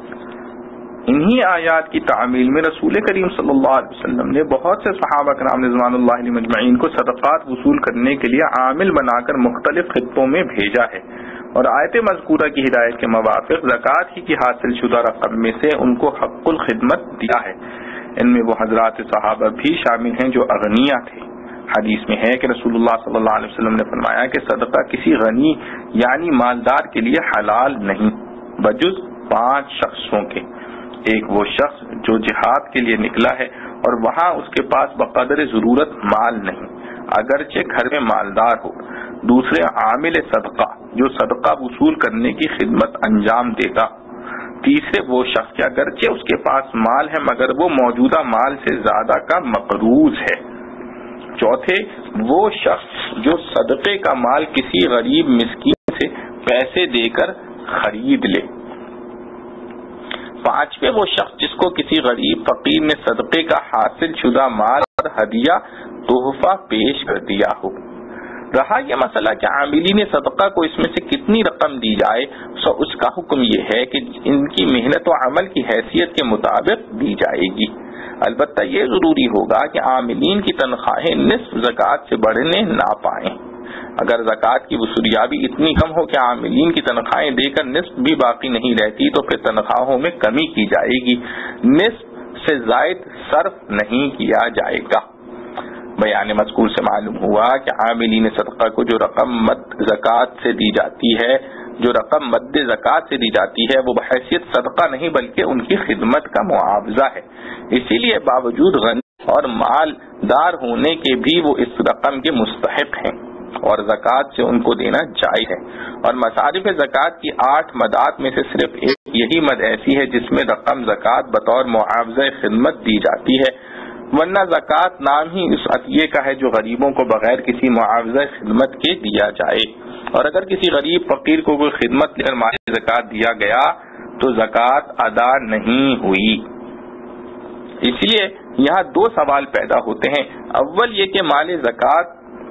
انہی آیات کی تعمیل میں رسول کریم صلی اللہ علیہ وسلم نے بہت سے صحابہ کرام رضوان اللہ علیہم اجمعین کو صدقات وصول کرنے کے لیے عامل بنا کر مختلف خطوں میں بھیجا ہے، اور آیت مذکورہ کی ہدایت کے موافق زکوٰۃ ہی کی حاصل شدہ رقم میں سے ان کو حق الخدمت دیا ہے۔ ان میں وہ حضرات صحابہ بھی شامل ہیں جو اغنیاء تھے۔ حدیث میں ہے کہ رسول اللہ صلی اللہ علیہ وسلم نے فرمایا کہ صدقہ کسی غنی یعنی مالدار کے لیے حلال نہیں بجز پانچ شخصوں کے۔ ایک وہ شخص جو جہاد کے لیے نکلا ہے اور وہاں اس کے پاس بقدر ضرورت مال نہیں اگرچہ گھر میں مالدار ہو۔ دوسرے عامل صدقہ جو صدقہ وصول کرنے کی خدمت انجام دیتا۔ تیسرے وہ شخص کہ اگرچہ اس کے پاس مال ہے مگر وہ موجودہ مال سے زیادہ کا مقروض ہے۔ چوتھے وہ شخص جو صدقے کا مال کسی غریب مسکین سے پیسے دے کر خرید لے۔ پانچویں وہ شخص جس کو کسی غریب فقیر نے صدقے کا حاصل شدہ مال اور ہدیہ تحفہ پیش کر دیا ہو۔ رہا یہ مسئلہ کہ عاملین صدقہ کو اس میں سے کتنی رقم دی جائے، سو اس کا حکم یہ ہے کہ ان کی محنت و عمل کی حیثیت کے مطابق دی جائے گی۔ البتہ یہ ضروری ہوگا کہ عاملین کی تنخواہیں نصف زکوٰۃ سے بڑھنے نہ پائیں۔ اگر زکوٰۃ کی وصولیابی اتنی کم ہو کہ عاملین کی تنخواہیں دے کر نصف بھی باقی نہیں رہتی تو پھر تنخواہوں میں کمی کی جائے گی، نصف سے زائد صرف نہیں کیا جائے گا۔ بیان مذکور سے معلوم ہوا کہ عاملین صدقہ کو جو رقم مد زکوٰۃ سے دی جاتی ہے جو رقم مد زکوٰۃ سے دی جاتی ہے وہ بحیثیت صدقہ نہیں بلکہ ان کی خدمت کا معاوضہ ہے، اسی لیے باوجود غنی اور مالدار ہونے کے بھی وہ اس رقم کے مستحق ہیں اور زکوٰۃ سے ان کو دینا جائز ہے۔ اور مصارف زکوٰۃ کی آٹھ مدات میں سے صرف ایک یہی مد ایسی ہے جس میں رقم زکوٰۃ بطور معاوضہ خدمت دی جاتی ہے، ورنہ زکوٰۃ نام ہی اس عطیے کا ہے جو غریبوں کو بغیر کسی معاوضہ خدمت کے دیا جائے، اور اگر کسی غریب فقیر کو کوئی خدمت لے کر مال زکوٰۃ دیا گیا تو زکوٰۃ ادا نہیں ہوئی۔ اس لیے یہاں دو سوال پیدا ہوتے ہیں، اول یہ کہ مال زکوٰۃ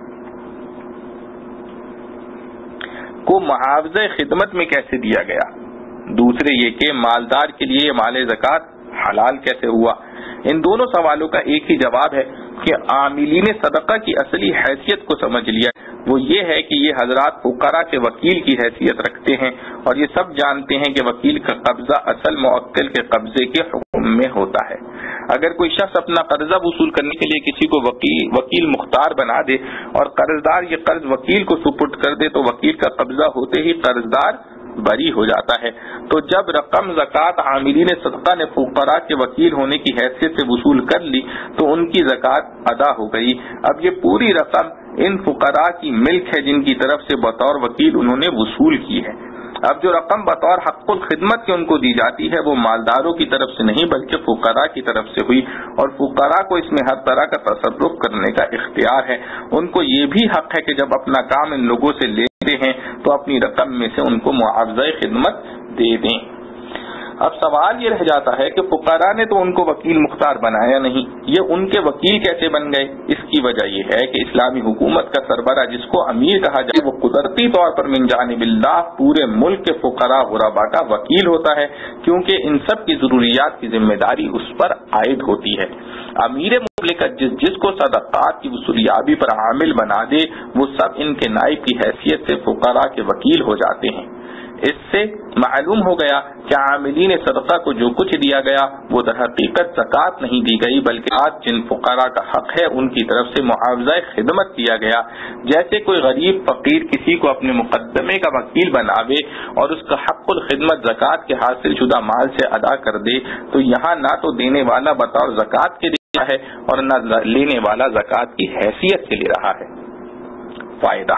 کو معاوضہ خدمت میں کیسے دیا گیا، دوسرے یہ کہ مالدار کے لیے مال زکوٰۃ حلال کیسے ہوا۔ ان دونوں سوالوں کا ایک ہی جواب ہے کہ عاملین صدقہ کی اصلی حیثیت کو سمجھ لیا، وہ یہ ہے کہ یہ حضرات فقراء کے وکیل کی حیثیت رکھتے ہیں اور یہ سب جانتے ہیں کہ وکیل کا قبضہ اصل موکل کے قبضے کے حکم میں ہوتا ہے۔ اگر کوئی شخص اپنا قرضہ وصول کرنے کے لیے کسی کو وکیل وکیل مختار بنا دے اور قرضدار یہ قرض وکیل کو سپرد کر دے تو وکیل کا قبضہ ہوتے ہی قرضدار بری ہو جاتا ہے۔ تو جب رقم زکوٰۃ عاملین صدقہ نے فقراء کے وکیل ہونے کی حیثیت سے وصول کر لی تو ان کی زکوٰۃ ادا ہو گئی۔ اب یہ پوری رقم ان فقراء کی ملک ہے جن کی طرف سے بطور وکیل انہوں نے وصول کی ہے۔ اب جو رقم بطور حق الخدمت کے ان کو دی جاتی ہے وہ مالداروں کی طرف سے نہیں بلکہ فقراء کی طرف سے ہوئی، اور فقراء کو اس میں ہر طرح کا تصرف کرنے کا اختیار ہے۔ ان کو یہ بھی حق ہے کہ جب اپنا کام ان لوگوں سے لیتے ہیں تو اپنی رقم میں سے ان کو معاوضہ خدمت دے دیں۔ اب سوال یہ رہ جاتا ہے کہ فقراء نے تو ان کو وکیل مختار بنایا نہیں، یہ ان کے وکیل کیسے بن گئے؟ اس کی وجہ یہ ہے کہ اسلامی حکومت کا سربراہ جس کو امیر کہا جائے وہ قدرتی طور پر من جانب اللہ پورے ملک کے فقراء غرباء کا وکیل ہوتا ہے، کیونکہ ان سب کی ضروریات کی ذمہ داری اس پر عائد ہوتی ہے۔ امیر مملکت جس جس کو صدقات کی وصولیابی پر عامل بنا دے وہ سب ان کے نائب کی حیثیت سے فقراء کے وکیل ہو جاتے ہیں۔ اس سے معلوم ہو گیا کہ عاملین صدقہ کو جو کچھ دیا گیا وہ در حقیقت زکوٰۃ نہیں دی گئی بلکہ آج جن فقراء کا حق ہے ان کی طرف سے معاوضہ خدمت دیا گیا۔ جیسے کوئی غریب فقیر کسی کو اپنے مقدمے کا وکیل بناوے اور اس کا حق الخدمت زکوٰۃ کے حاصل شدہ مال سے ادا کر دے تو یہاں نہ تو دینے والا بطور زکوٰۃ کے دے رہا ہے اور نہ لینے والا زکوٰۃ کی حیثیت سے لے رہا ہے۔ فائدہ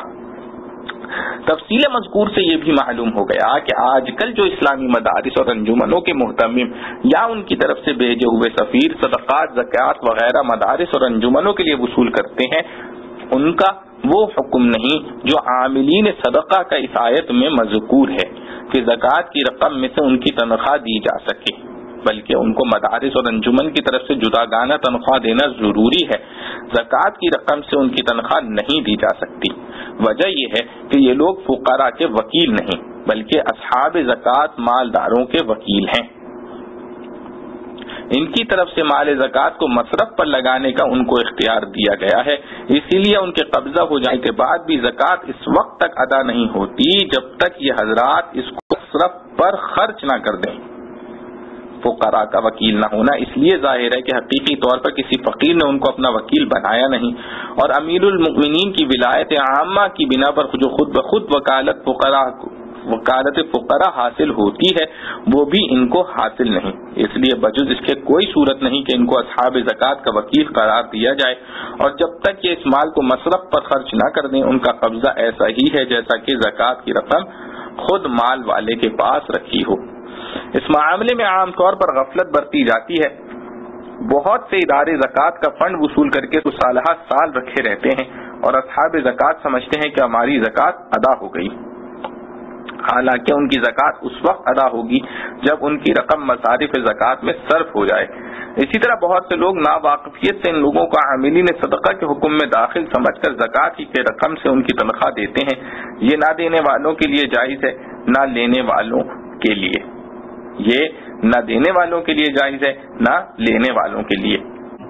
تفصیل مذکور سے یہ بھی معلوم ہو گیا کہ آج کل جو اسلامی مدارس اور انجمنوں کے محتمم یا ان کی طرف سے بھیجے ہوئے سفیر صدقات زکوٰۃ وغیرہ مدارس اور انجمنوں کے لیے وصول کرتے ہیں ان کا وہ حکم نہیں جو عاملین صدقہ کا اس آیت میں مذکور ہے کہ زکوٰۃ کی رقم میں سے ان کی تنخواہ دی جا سکے، بلکہ ان کو مدارس اور انجمن کی طرف سے جداگانہ تنخواہ دینا ضروری ہے۔ زکوٰۃ کی رقم سے ان کی تنخواہ نہیں دی جا سکتی۔ وجہ یہ ہے کہ یہ لوگ فقراء کے وکیل نہیں بلکہ اصحاب زکوٰۃ مالداروں کے وکیل ہیں۔ ان کی طرف سے مال زکوٰۃ کو مصرف پر لگانے کا ان کو اختیار دیا گیا ہے، اسی لیے ان کے قبضہ ہو جانے کے بعد بھی زکوٰۃ اس وقت تک ادا نہیں ہوتی جب تک یہ حضرات اس کو مصرف پر خرچ نہ کر دیں۔ فقراء کا وکیل نہ ہونا اس لیے ظاہر ہے کہ حقیقی طور پر کسی فقیر نے ان کو اپنا وکیل بنایا نہیں، اور امیر المؤمنین کی ولایت عامہ کی بنا پر جو خود بخود وکالت فقراء وکالت فقراء حاصل ہوتی ہے وہ بھی ان کو حاصل نہیں، اس لیے بجز اس کے کوئی صورت نہیں کہ ان کو اصحاب زکوٰۃ کا وکیل قرار دیا جائے، اور جب تک یہ اس مال کو مصرف پر خرچ نہ کر دیں ان کا قبضہ ایسا ہی ہے جیسا کہ زکوٰۃ کی رقم خود مال والے کے پاس رکھی ہو۔ اس معاملے میں عام طور پر غفلت برتی جاتی ہے، بہت سے ادارے زکوٰۃ کا فنڈ وصول کر کے سالہ سال رکھے رہتے ہیں اور اصحاب زکوٰۃ سمجھتے ہیں کہ ہماری زکوٰۃ ادا ہو گئی، حالانکہ ان کی زکوٰۃ اس وقت ادا ہوگی جب ان کی رقم مصارف زکوٰۃ میں صرف ہو جائے۔ اسی طرح بہت سے لوگ ناواقفیت سے ان لوگوں کو عاملین صدقہ کے حکم میں داخل سمجھ کر زکوٰۃ کی رقم سے ان کی تنخواہ دیتے ہیں، یہ نہ دینے والوں کے لیے جائز ہے نہ لینے والوں کے لیے۔ یہ نہ دینے والوں کے لیے جائز ہے نہ لینے والوں کے لیے۔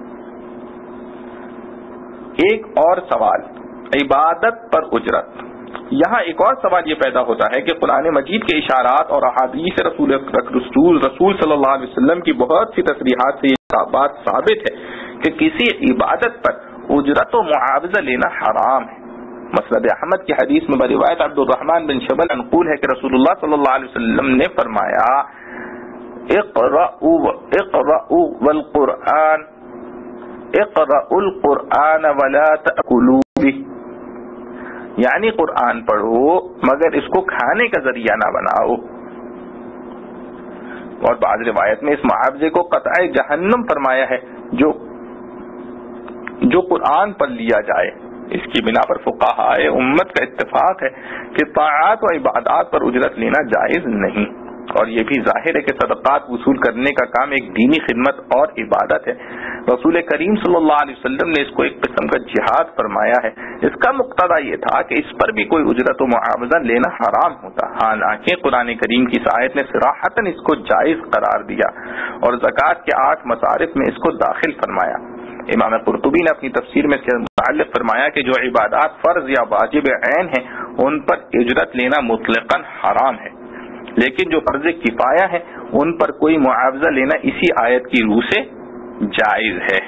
ایک اور سوال، عبادت پر اجرت۔ یہاں ایک اور سوال یہ پیدا ہوتا ہے کہ قرآن مجید کے اشارات اور احادیث رسول رسول رسول صلی اللہ علیہ وسلم کی بہت سی تصریحات سے یہ بات ثابت ہے کہ کسی عبادت پر اجرت و معاوضہ لینا حرام ہے۔ مسند احمد کی حدیث میں بروایت عبد الرحمن بن شبل منقول ہے کہ رسول اللہ صلی اللہ علیہ وسلم نے فرمایا اقرأوا اقرأوا والقرآن اقرأوا القرآن ولا تأکلوا به، یعنی قرآن پڑھو مگر اس کو کھانے کا ذریعہ نہ بناؤ۔ اور بعض روایت میں اس معاوضے کو قطع جہنم فرمایا ہے جو جو قرآن پڑھ لیا جائے۔ اس کی بنا پر فقہائے امت کا اتفاق ہے کہ طاعات و عبادات پر اجرت لینا جائز نہیں، اور یہ بھی ظاہر ہے کہ صدقات وصول کرنے کا کام ایک دینی خدمت اور عبادت ہے۔ رسول کریم صلی اللہ علیہ وسلم نے اس کو ایک قسم کا جہاد فرمایا ہے۔ اس کا مقتضا یہ تھا کہ اس پر بھی کوئی اجرت و معاوضہ لینا حرام ہوتا، حالانکہ قرآن کریم کی آیت نے صراحتاً اس کو جائز قرار دیا اور زکوٰۃ کے آٹھ مصارف میں اس کو داخل فرمایا۔ امام قرطبی نے اپنی تفسیر میں اس کے متعلق فرمایا کہ جو عبادات فرض یا واجب عین ہیں ان پر اجرت لینا مطلقاً حرام ہے، لیکن جو فرض کفایہ ہیں ان پر کوئی معاوضہ لینا اسی آیت کی روح سے جائز ہے۔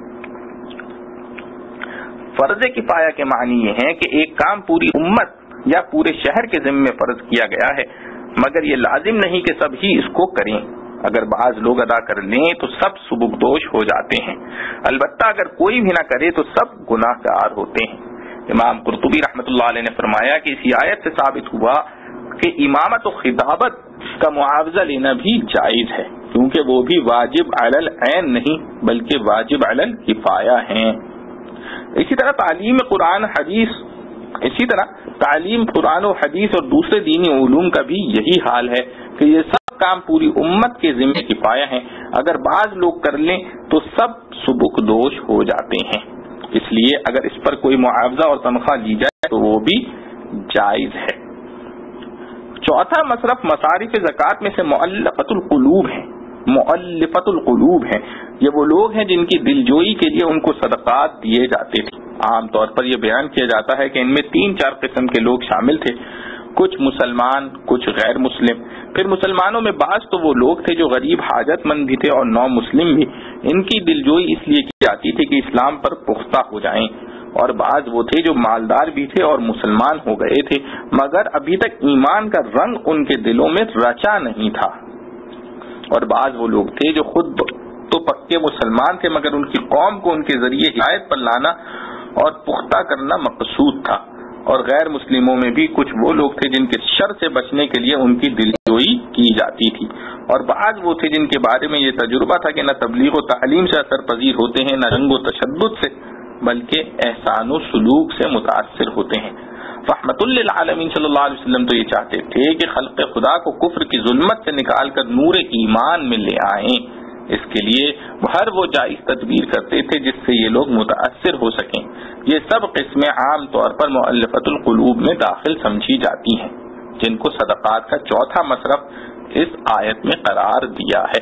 فرض کفایہ کے معنی یہ ہیں کہ ایک کام پوری امت یا پورے شہر کے ذمے فرض کیا گیا ہے، مگر یہ لازم نہیں کہ سب ہی اس کو کریں۔ اگر بعض لوگ ادا کر لیں تو سب سبکدوش ہو جاتے ہیں، البتہ اگر کوئی بھی نہ کرے تو سب گناہ گار ہوتے ہیں۔ امام قرطبی رحمۃ اللہ علیہ نے فرمایا کہ اسی آیت سے ثابت ہوا کہ امامت و خطابت کا معاوضہ لینا بھی جائز ہے، کیونکہ وہ بھی واجب علی العین نہیں بلکہ واجب علی الکفایہ ہیں۔ اسی طرح تعلیم قرآن حدیث اسی طرح تعلیم قرآن و حدیث اور دوسرے دینی علوم کا بھی یہی حال ہے کہ یہ سب کام پوری امت کے ذمہ کفایہ ہیں، اگر بعض لوگ کر لیں تو سب سبکدوش ہو جاتے ہیں، اس لیے اگر اس پر کوئی معاوضہ اور تنخواہ لی جائے تو وہ بھی جائز ہے۔ چوتھا مصرف مصارف زکوٰۃ میں سے مؤلفۃ القلوب ہیں۔ مؤلفۃ القلوب ہیں یہ وہ لوگ ہیں جن کی دلجوئی کے لیے ان کو صدقات دیے جاتے تھے۔ عام طور پر یہ بیان کیا جاتا ہے کہ ان میں تین چار قسم کے لوگ شامل تھے، کچھ مسلمان، کچھ غیر مسلم۔ پھر مسلمانوں میں بعض تو وہ لوگ تھے جو غریب حاجت مند بھی تھے اور نو مسلم بھی، ان کی دلجوئی اس لیے کی جاتی تھی کہ اسلام پر پختہ ہو جائیں، اور بعض وہ تھے جو مالدار بھی تھے اور مسلمان ہو گئے تھے مگر ابھی تک ایمان کا رنگ ان کے دلوں میں رچا نہیں تھا، اور بعض وہ لوگ تھے جو خود تو پکے مسلمان تھے مگر ان کی قوم کو ان کے ذریعے ہدایت پر لانا اور پختہ کرنا مقصود تھا، اور غیر مسلموں میں بھی کچھ وہ لوگ تھے جن کے شر سے بچنے کے لیے ان کی دلجوئی کی جاتی تھی، اور بعض وہ تھے جن کے بارے میں یہ تجربہ تھا کہ نہ تبلیغ و تعلیم سے اثر پذیر ہوتے ہیں نہ جنگ و تشدد سے بلکہ احسان و سلوک سے متاثر ہوتے ہیں۔ رحمت للعالمین صلی اللہ علیہ وسلم تو یہ چاہتے تھے کہ خلق خدا کو کفر کی ظلمت سے نکال کر نور ایمان میں لے آئیں، اس کے لیے ہر وہ جائز تدبیر کرتے تھے جس سے یہ لوگ متاثر ہو سکیں۔ یہ سب قسمیں عام طور پر مؤلفۃ القلوب میں داخل سمجھی جاتی ہیں، جن کو صدقات کا چوتھا مصرف اس آیت میں قرار دیا ہے۔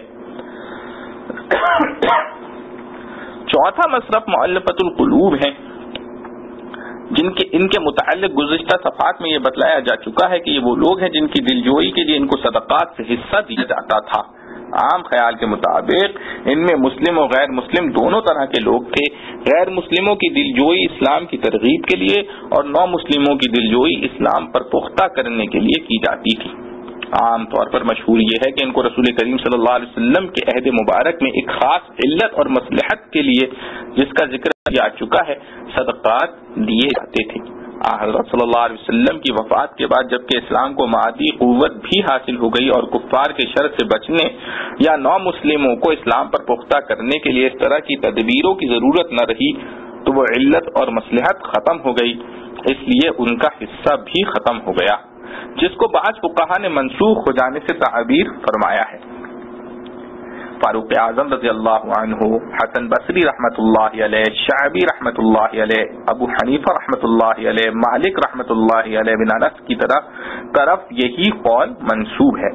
چوتھا مصرف مؤلفۃ القلوب ہے، جن کے ان کے متعلق گزشتہ صفحات میں یہ بتلایا جا چکا ہے کہ یہ وہ لوگ ہیں جن کی دلجوئی کے لیے ان کو صدقات سے حصہ دیا جاتا تھا۔ عام خیال کے مطابق ان میں مسلم اور غیر مسلم دونوں طرح کے لوگ تھے۔ غیر مسلموں کی دلجوئی اسلام کی ترغیب کے لیے اور نو مسلموں کی دلجوئی اسلام پر پختہ کرنے کے لیے کی جاتی تھی۔ عام طور پر مشہور یہ ہے کہ ان کو رسول کریم صلی اللہ علیہ وسلم کے عہد مبارک میں ایک خاص علت اور مصلحت کے لیے جس کا ذکر کیا چکا ہے صدقات دیے جاتے تھے۔ حضرت صلی اللہ علیہ وسلم کی وفات کے بعد جبکہ اسلام کو مادی قوت بھی حاصل ہو گئی اور کفار کے شر سے بچنے یا نو مسلموں کو اسلام پر پختہ کرنے کے لیے اس طرح کی تدبیروں کی ضرورت نہ رہی تو وہ علت اور مصلحت ختم ہو گئی، اس لیے ان کا حصہ بھی ختم ہو گیا، جس کو بعض فقہا نے منسوخ ہو جانے سے تعبیر فرمایا ہے۔ فاروق اعظم رضی اللہ عنہ، حسن بصری رحمۃ اللہ علیہ، شعبی رحمۃ اللہ علیہ، ابو حنیفہ رحمۃ اللہ علیہ، مالک رحمۃ اللہ علیہ بن انس کی طرف طرف یہی قول منسوب ہے،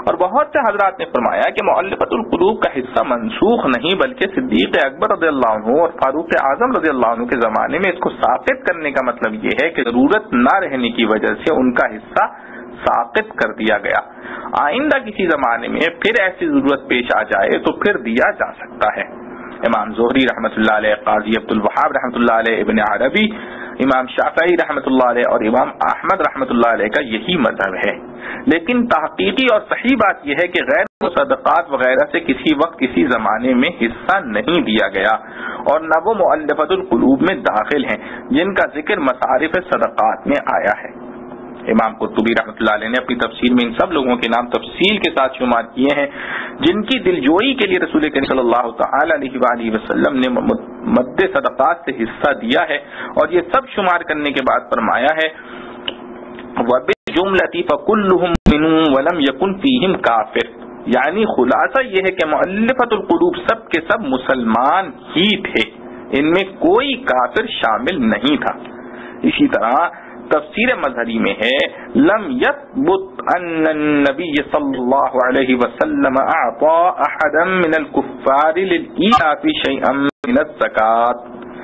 اور بہت سے حضرات نے فرمایا کہ مؤلفۃ القلوب کا حصہ منسوخ نہیں بلکہ صدیق اکبر رضی اللہ عنہ اور فاروق اعظم رضی اللہ عنہ کے زمانے میں اس کو ساقط کرنے کا مطلب یہ ہے کہ ضرورت نہ رہنے کی وجہ سے ان کا حصہ ساقط کر دیا گیا. آئندہ کسی زمانے میں پھر ایسی ضرورت پیش آ جائے تو پھر دیا جا سکتا ہے. امام زہری رحمۃ اللہ علیہ، قاضی عبد الوہاب رحمۃ اللہ علیہ، ابن عربی، امام شافعی رحمۃ اللہ علیہ اور امام احمد رحمۃ اللہ علیہ کا یہی مذہب ہے. لیکن تحقیقی اور صحیح بات یہ ہے کہ غیر صدقات وغیرہ سے کسی وقت کسی زمانے میں حصہ نہیں دیا گیا اور نہ وہ مؤلفۃ القلوب میں داخل ہیں جن کا ذکر مصارف صدقات میں آیا ہے. امام قرطبی رحمۃ اللہ علیہ نے اپنی تفسیر میں ان سب لوگوں کے نام تفصیل کے ساتھ شمار کیے ہیں جن کی دلجوئی کے لیے رسول کریم صلی اللہ تعالی علیہ وآلہ وسلم نے مد صدقات سے حصہ دیا ہے، اور یہ سب شمار کرنے کے بعد فرمایا ہے وَبِالْجُمْلَةِ فَكُلُّهُمْ مُؤْمِنُونَ وَلَمْ يَكُنْ فِيهِمْ كَافِرٌ، یعنی خلاصہ یہ ہے کہ مؤلفۃ القلوب سب کے سب مسلمان ہی تھے، ان میں کوئی کافر شامل نہیں تھا. اسی طرح تفسیر مظہری میں ہے لم یثبت ان النبی صلی اللہ علیہ وسلم اعطى احدا من الكفار للإيلاف شيئا من الزکات،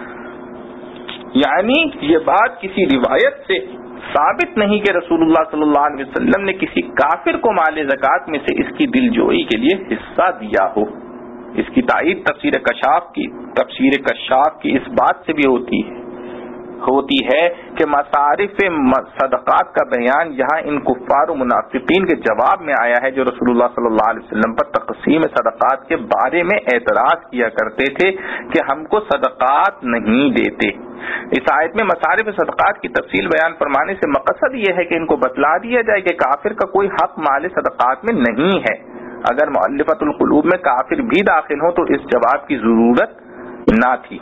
یعنی یہ بات کسی روایت سے ثابت نہیں کہ رسول اللہ صلی اللہ علیہ وسلم نے کسی کافر کو مال زکات میں سے اس کی دلجوئی کے لیے حصہ دیا ہو. اس کی تائید تفسیر کشاف کی تفسیر کشاف کی اس بات سے بھی ہوتی ہے ہوتی ہے کہ مصارف صدقات کا بیان یہاں ان کفار و منافقین کے جواب میں آیا ہے جو رسول اللہ صلی اللہ علیہ وسلم پر تقسیم صدقات کے بارے میں اعتراض کیا کرتے تھے کہ ہم کو صدقات نہیں دیتے. اس آیت میں مصارف صدقات کی تفصیل بیان فرمانے سے مقصد یہ ہے کہ ان کو بتلا دیا جائے کہ کافر کا کوئی حق مال صدقات میں نہیں ہے. اگر مؤلفۃ القلوب میں کافر بھی داخل ہوں تو اس جواب کی ضرورت نہ تھی.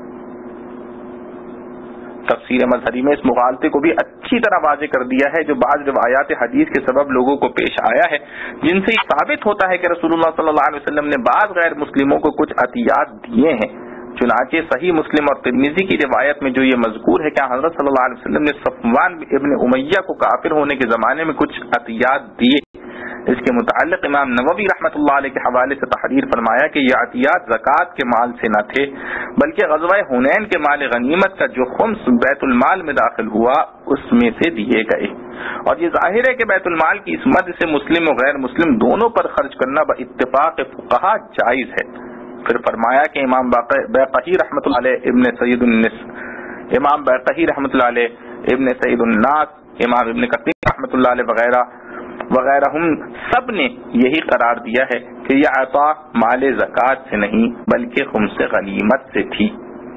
تفسیر مظہری میں اس مغالطے کو بھی اچھی طرح واضح کر دیا ہے جو بعض روایات حدیث کے سبب لوگوں کو پیش آیا ہے، جن سے یہ ثابت ہوتا ہے کہ رسول اللہ صلی اللہ علیہ وسلم نے بعض غیر مسلموں کو کچھ عطیات دیے ہیں. چنانچہ صحیح مسلم اور ترمذی کی روایت میں جو یہ مذکور ہے کہ حضرت صلی اللہ علیہ وسلم نے صفوان ابن امیہ کو کافر ہونے کے زمانے میں کچھ عطیات دیے. اس کے متعلق امام نووی رحمۃ اللہ علیہ کے حوالے سے تحریر فرمایا کہ یہ عطیات زکوٰۃ کے مال سے نہ تھے بلکہ غزوہ حنین کے مال غنیمت کا جو خمس بیت المال میں داخل ہوا اس میں سے دیے گئے. اور یہ ظاہر ہے کہ بیت المال کی اس مد سے مسلم و غیر مسلم دونوں پر خرچ کرنا باتفاق فقہا جائز ہے. پھر فرمایا کہ امام بیقحی رحمۃ اللہ علیہ ابن سید النس امام بیقحی رحمۃ اللہ علیہ ابن سید الناس امام ابن کثیر رحمۃ اللہ علیہ وغیرہ وغیرہ ہم سب نے یہی قرار دیا ہے کہ یہ عطا مال زکوٰۃ سے نہیں بلکہ خمس غنیمت سے تھی.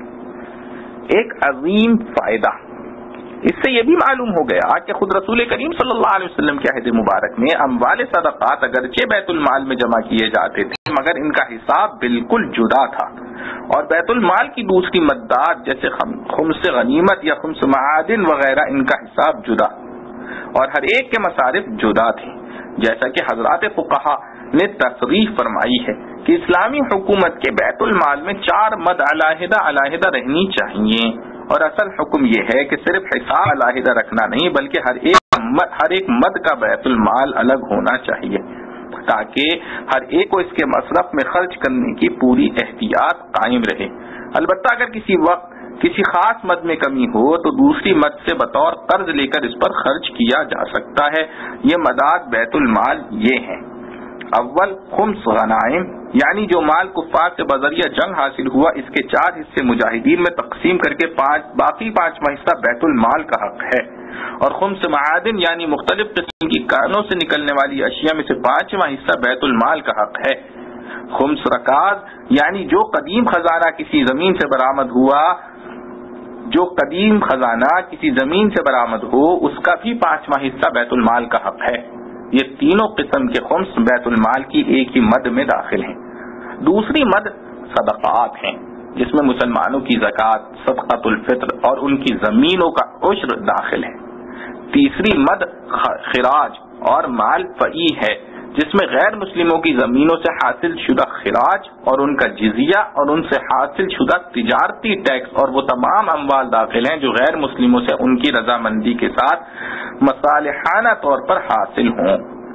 ایک عظیم فائدہ اس سے یہ بھی معلوم ہو گیا کہ خود رسول کریم صلی اللہ علیہ وسلم کے عہد مبارک میں اموال صدقات اگرچہ بیت المال میں جمع کیے جاتے تھے مگر ان کا حساب بالکل جدا تھا، اور بیت المال کی دوسری مدات جیسے خمس غنیمت یا خمس معادن وغیرہ ان کا حساب جدا اور ہر ایک کے مصارف جدا تھے. جیسا کہ حضرات فقہا نے تصریح فرمائی ہے کہ اسلامی حکومت کے بیت المال میں چار مد علیحدہ علیحدہ رہنی چاہیے، اور اصل حکم یہ ہے کہ صرف حساب علیحدہ رکھنا نہیں بلکہ ہر ایک مد ہر ایک مد کا بیت المال الگ ہونا چاہیے تاکہ ہر ایک کو اس کے مصرف میں خرچ کرنے کی پوری احتیاط قائم رہے. البتہ اگر کسی وقت کسی خاص مد میں کمی ہو تو دوسری مد سے بطور قرض لے کر اس پر خرچ کیا جا سکتا ہے. یہ مداد بیت المال یہ ہیں: اول خمس غنائم، یعنی جو مال کفار سے بذریعہ جنگ حاصل ہوا اس کے چار حصے مجاہدین میں تقسیم کر کے پانچ باقی پانچواں حصہ بیت المال کا حق ہے. اور خمس معادن یعنی مختلف قسم کی کانوں سے نکلنے والی اشیاء میں سے پانچواں حصہ بیت المال کا حق ہے. خمس رکاز یعنی جو قدیم خزانہ کسی زمین سے برآمد ہوا جو قدیم خزانہ کسی زمین سے برآمد ہو اس کا بھی پانچواں حصہ بیت المال کا حق ہے. یہ تینوں قسم کے خمس بیت المال کی ایک ہی مد میں داخل ہیں. دوسری مد صدقات ہیں جس میں مسلمانوں کی زکوٰۃ، صدقۃ الفطر اور ان کی زمینوں کا عشر داخل ہے. تیسری مد خراج اور مال فئی ہے جس میں غیر مسلموں کی زمینوں سے حاصل شدہ خراج اور ان کا جزیہ اور ان سے حاصل شدہ تجارتی ٹیکس اور وہ تمام اموال داخل ہیں جو غیر مسلموں سے ان کی رضامندی کے ساتھ مصالحانہ طور پر حاصل ہوں.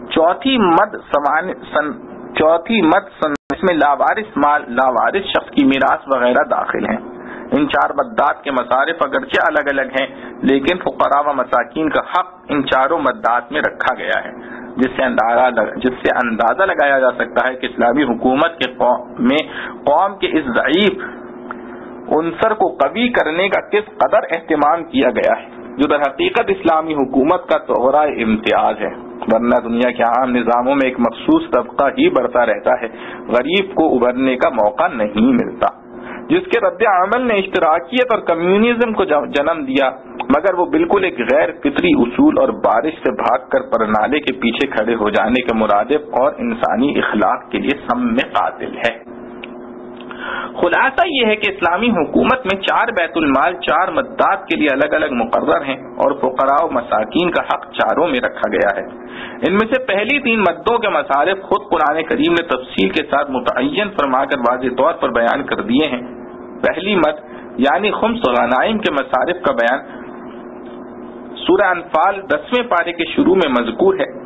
چوتھی مد سوان سن چوتھی مد سن اس میں لاوارث مال، لاوارث شخص کی میراث وغیرہ داخل ہیں۔ ان چار مدات کے مصارف اگرچہ الگ الگ ہیں لیکن فقراء و مساکین کا حق ان چاروں مدات میں رکھا گیا ہے، جس سے اندازہ جس سے اندازہ لگایا جا سکتا ہے کہ اسلامی حکومت کے قوم میں قوم کے اس ضعیف عنصر کو قوی کرنے کا کس قدر اہتمام کیا گیا ہے، جو در حقیقت اسلامی حکومت کا توغرۂ امتیاز ہے، ورنہ دنیا کے عام نظاموں میں ایک مخصوص طبقہ ہی بڑھتا رہتا ہے، غریب کو ابھرنے کا موقع نہیں ملتا۔ جس کے رد عمل نے اشتراکیت اور کمیونزم کو جنم دیا، مگر وہ بالکل ایک غیر فطری اصول اور بارش سے بھاگ کر پرنالے کے پیچھے کھڑے ہو جانے کے مرادف اور انسانی اخلاق کے لیے سم میں قاتل ہے۔ خلاصہ یہ ہے کہ اسلامی حکومت میں چار بیت المال چار مدات کے لیے الگ الگ مقرر ہیں اور فقراء و مساکین کا حق چاروں میں رکھا گیا ہے۔ ان میں سے پہلی تین مدوں کے مصارف خود قرآن کریم نے تفصیل کے ساتھ متعین فرما کر واضح طور پر بیان کر دیے ہیں۔ پہلی مد یعنی خمس غنائم کے مصارف کا بیان سورہ انفال دسویں پارے کے شروع میں مذکور ہے،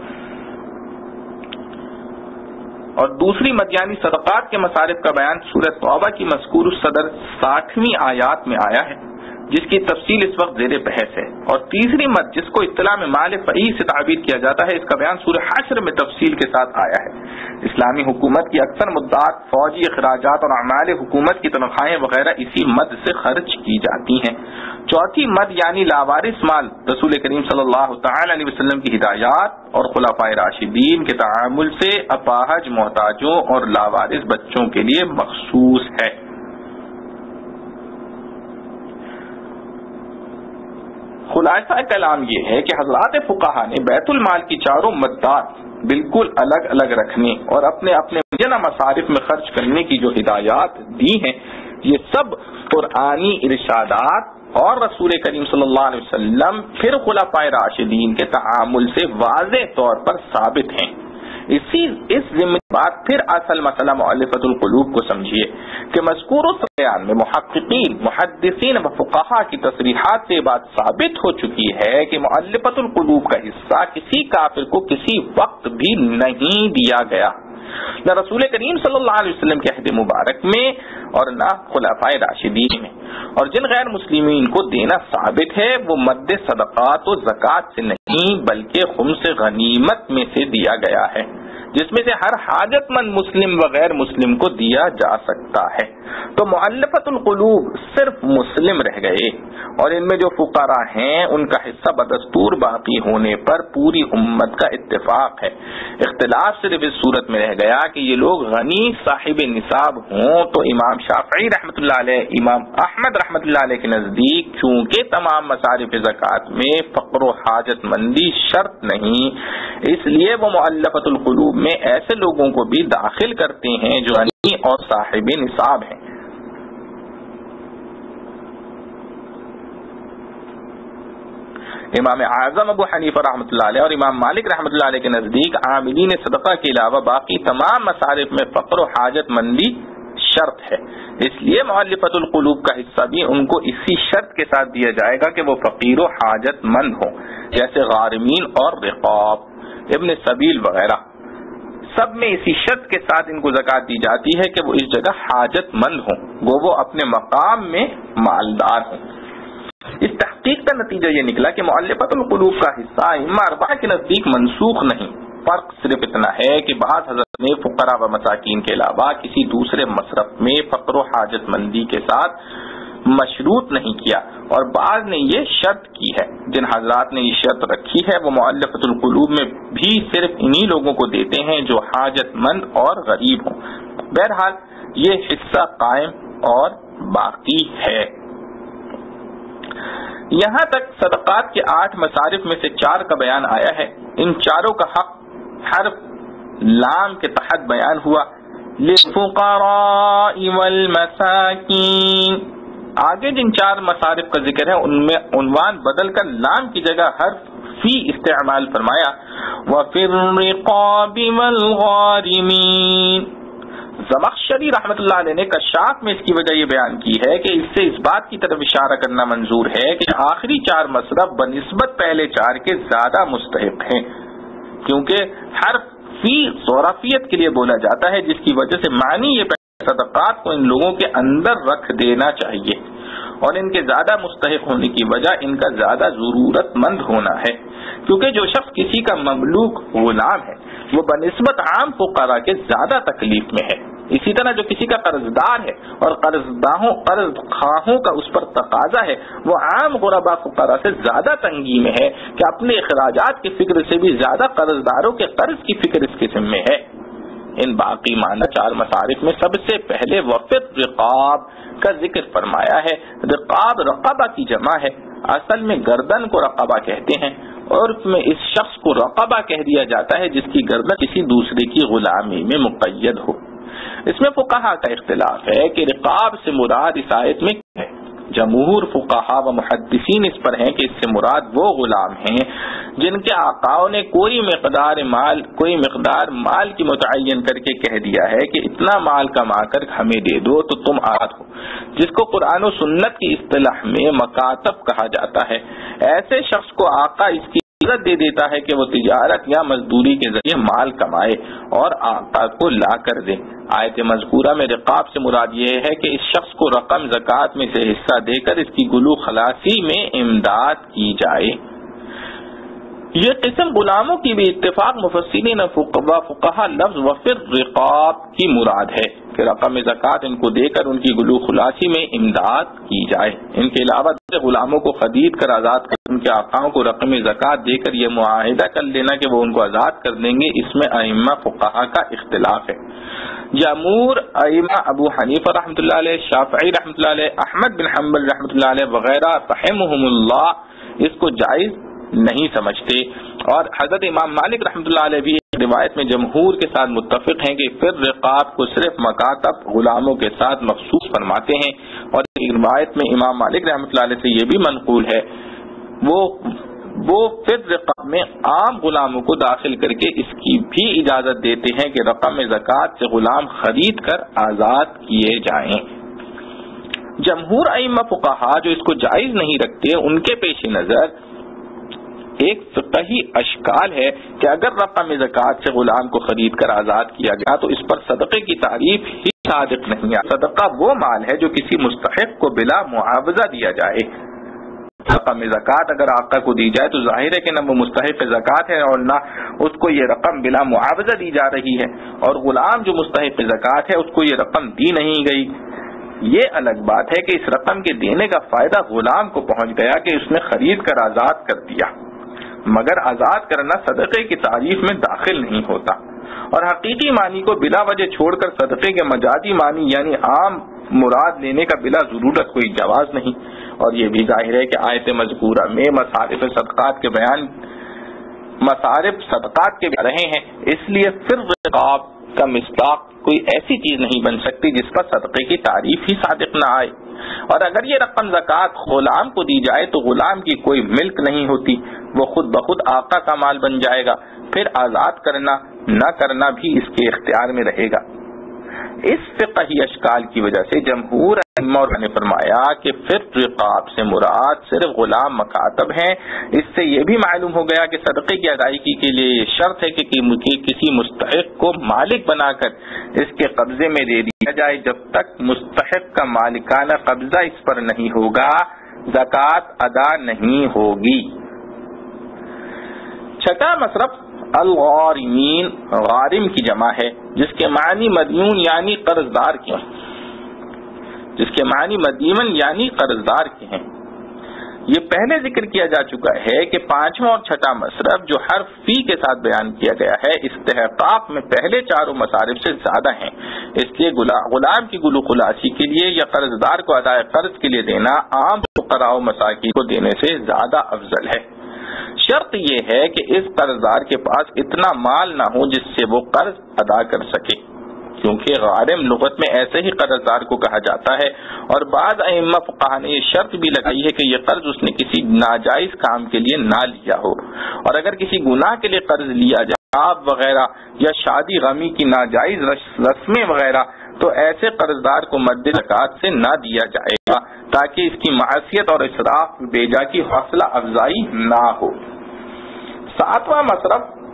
اور دوسری مد یعنی صدقات کے مصارف کا بیان سورہ توبہ کی مذکور الصدر ساٹھویں آیات میں آیا ہے، جس کی تفصیل اس وقت زیر بحث ہے، اور تیسری مد جس کو اطلاع میں مال فعی سے تعبیر کیا جاتا ہے، اس کا بیان سورہ حشر میں تفصیل کے ساتھ آیا ہے۔ اسلامی حکومت کی اکثر مدات، فوجی اخراجات اور اعمال حکومت کی تنخواہیں وغیرہ اسی مد سے خرچ کی جاتی ہیں۔ چوتھی مد یعنی لاوارث مال رسول کریم صلی اللہ تعالی علیہ وسلم کی ہدایات اور خلفائے راشدین کے تعامل سے اپاہج محتاجوں اور لاوارث بچوں کے لیے مخصوص ہے۔ خلاصہ کلام یہ ہے کہ حضرات فقہا نے بیت المال کی چاروں مدات بالکل الگ الگ رکھنے اور اپنے اپنے مجنہ مصارف میں خرچ کرنے کی جو ہدایات دی ہیں، یہ سب قرآنی ارشادات اور رسول کریم صلی اللہ علیہ وسلم پھر خلفائے راشدین کے تعامل سے واضح طور پر ثابت ہیں۔ اسی اس ضمن بات پھر اصل مسئلہ مؤلفۃ القلوب کو سمجھیے کہ مذکور بیان میں محققین، محدثین و فقہا کی تصریحات سے بات ثابت ہو چکی ہے کہ مؤلفۃ القلوب کا حصہ کسی کافر کو کسی وقت بھی نہیں دیا گیا، نہ رسول کریم صلی اللہ علیہ وسلم کے عہد مبارک میں اور نہ خلفائے راشدین میں، اور جن غیر مسلمین کو دینا ثابت ہے وہ مد صدقات و زکوٰۃ سے نہیں بلکہ خمس غنیمت میں سے دیا گیا ہے، جس میں سے ہر حاجت مند مسلم و غیر مسلم کو دیا جا سکتا ہے۔ تو مؤلفۃ القلوب صرف مسلم رہ گئے، اور ان میں جو فقراء ہیں ان کا حصہ بدستور باقی ہونے پر پوری امت کا اتفاق ہے۔ اختلاف صرف اس صورت میں رہ گیا کہ یہ لوگ غنی صاحب نصاب ہوں تو امام شافعی رحمۃ اللہ علیہ، امام احمد رحمۃ اللہ علیہ کے نزدیک چونکہ تمام مصارف زکوٰۃ میں فقر و حاجت مندی شرط نہیں، اس لیے وہ مؤلفۃ القلوب میں ایسے لوگوں کو بھی داخل کرتے ہیں جو غنی اور صاحب نصاب ہیں۔ امام اعظم ابو حنیفہ رحمۃ اللہ علیہ اور امام مالک رحمۃ اللہ علیہ کے نزدیک عاملین صدقہ کے علاوہ باقی تمام مصارف میں فقر و حاجت مندی شرط ہے، اس لیے مؤلفۃ القلوب کا حصہ بھی ان کو اسی شرط کے ساتھ دیا جائے گا کہ وہ فقیر و حاجت مند ہوں، جیسے غارمین اور رقاب، ابن سبیل وغیرہ، سب میں اسی شرط کے ساتھ ان کو زکوٰۃ دی جاتی ہے کہ وہ اس جگہ حاجت مند ہوں، گو وہ اپنے مقام میں مالدار ہوں۔ اس تحقیق کا نتیجہ یہ نکلا کہ مؤلفۃ القلوب کا حصہ ائمہ اربعہ کے نزدیک منسوخ نہیں، فرق صرف اتنا ہے کہ بعض حضرت نے فقراء و مساکین کے علاوہ کسی دوسرے مصرف میں فقر و حاجت مندی کے ساتھ مشروط نہیں کیا، اور بعض نے یہ شرط کی ہے۔ جن حضرات نے یہ شرط رکھی ہے وہ مؤلفۃ القلوب میں بھی صرف انہی لوگوں کو دیتے ہیں جو حاجت مند اور غریب ہوں۔ بہرحال یہ حصہ قائم اور باقی ہے۔ یہاں تک صدقات کے آٹھ مصارف میں سے چار کا بیان آیا ہے۔ ان چاروں کا حق حرف لام کے تحت بیان ہوا، للفقراء والمساکین۔ آگے جن چار مصارف کا ذکر ہے ان میں عنوان بدل کر لام کی جگہ حرف فی استعمال فرمایا، وفی الرقاب والغارمین۔ زمخشری رحمۃ اللہ علیہ نے کشاف میں اس کی وجہ یہ بیان کی ہے کہ اس سے اس بات کی طرف اشارہ کرنا منظور ہے کہ آخری چار مصرف بنسبت پہلے چار کے زیادہ مستحق ہیں، کیونکہ حرف فی صورفیت کے لیے بولا جاتا ہے، جس کی وجہ سے معنی یہ صدقات کو ان لوگوں کے اندر رکھ دینا چاہیے، اور ان کے زیادہ مستحق ہونے کی وجہ ان کا زیادہ ضرورت مند ہونا ہے، کیونکہ جو شخص کسی کا مملوک غلام ہے وہ بنسبت عام فقراء کے زیادہ تکلیف میں ہے۔ اسی طرح جو کسی کا قرض دار ہے اور قرض داہوں قرض خواہوں کا اس پر تقاضا ہے، وہ عام غربا فقراء سے زیادہ تنگی میں ہے کہ اپنے اخراجات کی فکر سے بھی زیادہ قرض داروں کے قرض کی فکر اس قسم میں ہے۔ ان باقی معنی چار مصارف میں سب سے پہلے وفد رقاب کا ذکر فرمایا ہے۔ رقاب رقبہ کی جمع ہے، اصل میں گردن کو رقبہ کہتے ہیں، اور اس میں اس شخص کو رقبہ کہہ دیا جاتا ہے جس کی گردن کسی دوسرے کی غلامی میں مقید ہو۔ اس میں فقہا کا اختلاف ہے کہ رقاب سے مراد اس آیت میں کیا ہے۔ جمہور فقہا و محدثین اس پر ہیں کہ اس سے مراد وہ غلام ہیں جن کے آقاؤں نے کوئی مقدار مال کوئی مقدار مال کی متعین کر کے کہہ دیا ہے کہ اتنا مال کما کر ہمیں دے دو تو تم آزاد ہو، جس کو قرآن و سنت کی اصطلاح میں مکاتب کہا جاتا ہے۔ ایسے شخص کو آقا اس کی اجازت دے دیتا ہے کہ وہ تجارت یا مزدوری کے ذریعے مال کمائے اور آقا کو لا کر دے۔ آیت مذکورہ میں رقاب سے مراد یہ ہے کہ اس شخص کو رقم زکوٰۃ میں سے حصہ دے کر اس کی گلو خلاصی میں امداد کی جائے۔ یہ قسم غلاموں کی بھی اتفاق مفسرین و فقہا لفظ وفر رقاب کی مراد ہے کہ رقم زکوٰۃ ان کو دے کر ان کی گلو خلاصی میں امداد کی جائے۔ ان کے علاوہ غلاموں کو خرید کر آزاد کر ان کے آقاؤں کو رقم زکوٰۃ دے کر یہ معاہدہ کر لینا کہ وہ ان کو آزاد کر دیں گے، اس میں ائمہ فقہا کا اختلاف ہے۔ جمہور ائمہ ابو حنیفہ رحمۃ اللہ علیہ، شافعی رحمۃ اللہ علیہ، احمد بن حنبل رحمۃ اللہ علیہ وغیرہ رحمہم اللہ اس کو جائز نہیں سمجھتے، اور حضرت امام مالک رحمۃ اللہ علیہ بھی ایک روایت میں جمہور کے ساتھ متفق ہیں کہ پھر رقاب کو صرف مکاتب غلاموں کے ساتھ مخصوص فرماتے ہیں، اور ایک روایت میں امام مالک رحمۃ اللہ علیہ سے یہ بھی منقول ہے وہ وہ پھر رقاب میں عام غلاموں کو داخل کر کے اس کی بھی اجازت دیتے ہیں کہ رقم زکوٰۃ سے غلام خرید کر آزاد کیے جائیں۔ جمہور ائمہ فقہا جو اس کو جائز نہیں رکھتے، ان کے پیش نظر ایک فقہی اشکال ہے کہ اگر رقم زکوٰۃ سے غلام کو خرید کر آزاد کیا گیا تو اس پر صدقے کی تعریف ہی صادق نہیں ہے۔ صدقہ وہ مال ہے جو کسی مستحق کو بلا معاوضہ دیا جائے۔ رقم زکوٰۃ اگر آقا کو دی جائے تو ظاہر ہے کہ نہ وہ مستحق زکوٰۃ ہے اور نہ اس کو یہ رقم بلا معاوضہ دی جا رہی ہے، اور غلام جو مستحق زکوٰۃ ہے اس کو یہ رقم دی نہیں گئی۔ یہ الگ بات ہے کہ اس رقم کے دینے کا فائدہ غلام کو پہنچ گیا کہ اس نے خرید کر آزاد کر دیا، مگر آزاد کرنا صدقے کی تعریف میں داخل نہیں ہوتا، اور حقیقی معنی کو بلا وجہ چھوڑ کر صدقے کے مجازی معنی یعنی عام مراد لینے کا بلا ضرورت کوئی جواز نہیں۔ اور یہ بھی ظاہر ہے کہ آیت مذکورہ میں مصارف صدقات کے بیان مصارف صدقات کے رہے ہیں، اس لیے پھر رقاب کا مصداق کوئی ایسی چیز نہیں بن سکتی جس پر صدقے کی تعریف ہی صادق نہ آئے۔ اور اگر یہ رقم زکوٰۃ غلام کو دی جائے تو غلام کی کوئی ملک نہیں ہوتی، وہ خود بخود آقا کا مال بن جائے گا، پھر آزاد کرنا نہ کرنا بھی اس کے اختیار میں رہے گا۔ اس فقہی اشکال کی وجہ سے جمہور ائمہ نے فرمایا کہ پھر رقاب سے مراد صرف غلام مکاتب ہیں۔ اس سے یہ بھی معلوم ہو گیا کہ صدقے کی ادائیگی کے لیے یہ شرط ہے کہ کسی مستحق کو مالک بنا کر اس کے قبضے میں دے دیا جائے۔ جب تک مستحق کا مالکانہ قبضہ اس پر نہیں ہوگا زکوٰۃ ادا نہیں ہوگی۔ چھٹا مصرف الغارمین غارم کی جمع ہے، جس کے معنی مدیون یعنی قرض دار کے ہیں جس کے معنی مدیون یعنی قرض دار کے ہیں۔ یہ پہلے ذکر کیا جا چکا ہے کہ پانچواں اور چھٹا مصرف جو حرف فی کے ساتھ بیان کیا گیا ہے استحقاق میں پہلے چاروں مصارف سے زیادہ ہیں، اس لیے غلام کی گلو خلاصی کے لیے یا قرض دار کو ادائے قرض کے لیے دینا عام فقراء و مساکین کو دینے سے زیادہ افضل ہے۔ شرط یہ ہے کہ اس قرض دار کے پاس اتنا مال نہ ہو جس سے وہ قرض ادا کر سکے، کیونکہ غارم لغت میں ایسے ہی قرض دار کو کہا جاتا ہے، اور بعض ائمہ فقہا نے یہ شرط بھی لگائی ہے کہ یہ قرض اس نے کسی ناجائز کام کے لیے نہ لیا ہو، اور اگر کسی گناہ کے لیے قرض لیا جائے آپ وغیرہ یا شادی غمی کی ناجائز رسمیں وغیرہ تو ایسے قرض دار کو مد زکوٰۃ سے نہ دیا جائے گا تاکہ اس کی معصیت اور اسراف بیجا کی حوصلہ افزائی نہ ہو۔ ساتواں مصرف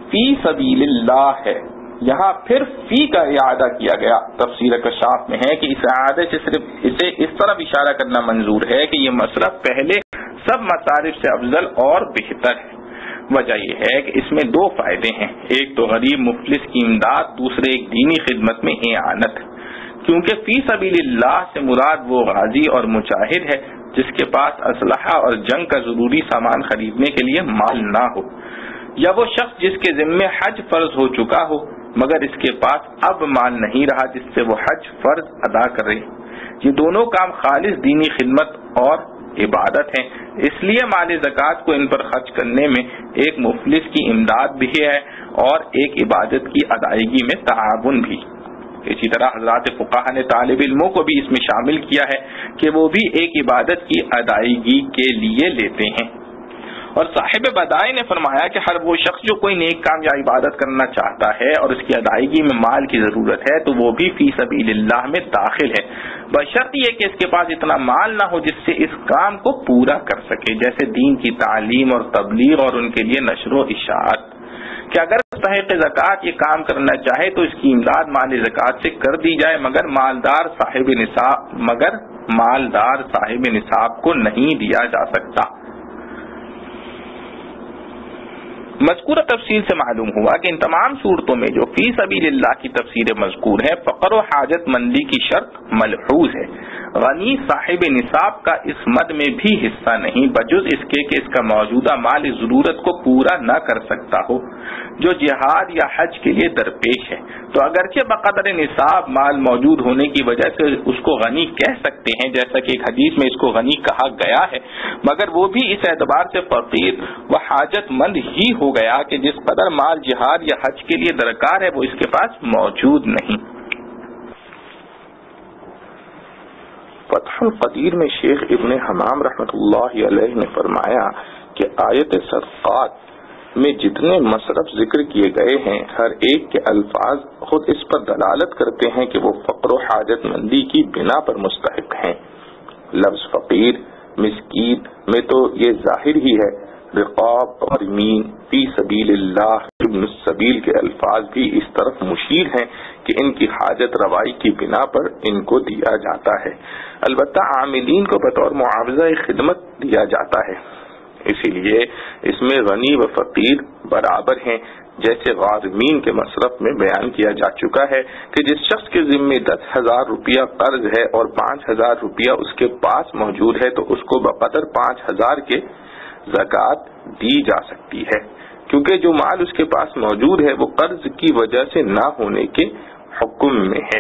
فی سبیل اللہ ہے، یہاں پھر فی کا اعادہ کیا گیا۔ تفسیر کشاف میں ہے کہ اس اعادے سے صرف اسے اس طرف اشارہ کرنا منظور ہے کہ یہ مصرف پہلے سب مصارف سے افضل اور بہتر ہے۔ وجہ یہ ہے کہ اس میں دو فائدے ہیں، ایک تو غریب مفلس کی امداد، دوسرے ایک دینی خدمت میں اعانت، کیونکہ فی سبیل اللہ سے مراد وہ غازی اور مجاہد ہے جس کے پاس اسلحہ اور جنگ کا ضروری سامان خریدنے کے لیے مال نہ ہو، یا وہ شخص جس کے ذمے حج فرض ہو چکا ہو مگر اس کے پاس اب مال نہیں رہا جس سے وہ حج فرض ادا کرے۔ یہ دونوں کام خالص دینی خدمت اور عبادت ہیں، اس لیے مال زکوٰۃ کو ان پر خرچ کرنے میں ایک مفلس کی امداد بھی ہے اور ایک عبادت کی ادائیگی میں تعاون بھی۔ اسی طرح حضرات فقہا نے طالب علموں کو بھی اس میں شامل کیا ہے کہ وہ بھی ایک عبادت کی ادائیگی کے لیے لیتے ہیں۔ اور صاحب بدائع نے فرمایا کہ ہر وہ شخص جو کوئی نیک کام یا عبادت کرنا چاہتا ہے اور اس کی ادائیگی میں مال کی ضرورت ہے تو وہ بھی فی سبیل اللہ میں داخل ہے، بشرط یہ کہ اس کے پاس اتنا مال نہ ہو جس سے اس کام کو پورا کر سکے، جیسے دین کی تعلیم اور تبلیغ اور ان کے لیے نشر و اشاعت، کہ اگر مستحق زکوٰۃ یہ کام کرنا چاہے تو اس کی امداد مال زکوٰۃ سے کر دی جائے، مگر مالدار صاحب نصاب مگر مالدار صاحب نصاب کو نہیں دیا جا سکتا۔ مذکورہ تفصیل سے معلوم ہوا کہ ان تمام صورتوں میں جو فی سبیل اللہ کی تفسیر مذکور ہے، فقر و حاجت مندی کی شرط ملحوظ ہے۔ غنی صاحب نصاب کا اس مد میں بھی حصہ نہیں، بجز اس کے کہ اس کا موجودہ مال ضرورت کو پورا نہ کر سکتا ہو جو جہاد یا حج کے لیے درپیش ہے، تو اگرچہ بقدر نصاب مال موجود ہونے کی وجہ سے اس کو غنی کہہ سکتے ہیں، جیسا کہ ایک حدیث میں اس کو غنی کہا گیا ہے، مگر وہ بھی اس اعتبار سے فقیر و حاجت مند ہی ہو گیا کہ جس قدر مال جہاد یا حج کے لیے درکار ہے وہ اس کے پاس موجود نہیں۔ فتح القدیر میں شیخ ابن حمام رحمۃ اللہ علیہ نے فرمایا کہ آیت صدقات میں جتنے مصرف ذکر کیے گئے ہیں ہر ایک کے الفاظ خود اس پر دلالت کرتے ہیں کہ وہ فقر و حاجت مندی کی بنا پر مستحق ہیں۔ لفظ فقیر مسکین میں تو یہ ظاہر ہی ہے، رقاب اور مین فی سبیل اللہ ابن السبیل کے الفاظ بھی اس طرف مشیر ہیں کہ ان کی حاجت روائی کی بنا پر ان کو دیا جاتا ہے، البتہ عاملین کو بطور معاوضہ خدمت دیا جاتا ہے، اسی لیے اس میں غنی و فقیر برابر ہیں، جیسے غارمین کے مصرف میں بیان کیا جا چکا ہے کہ جس شخص کے ذمے دس ہزار روپیہ قرض ہے اور پانچ ہزار روپیہ اس کے پاس موجود ہے تو اس کو بقدر پانچ ہزار کے زکوٰۃ دی جا سکتی ہے، کیونکہ جو مال اس کے پاس موجود ہے وہ قرض کی وجہ سے نہ ہونے کے حکم میں ہے۔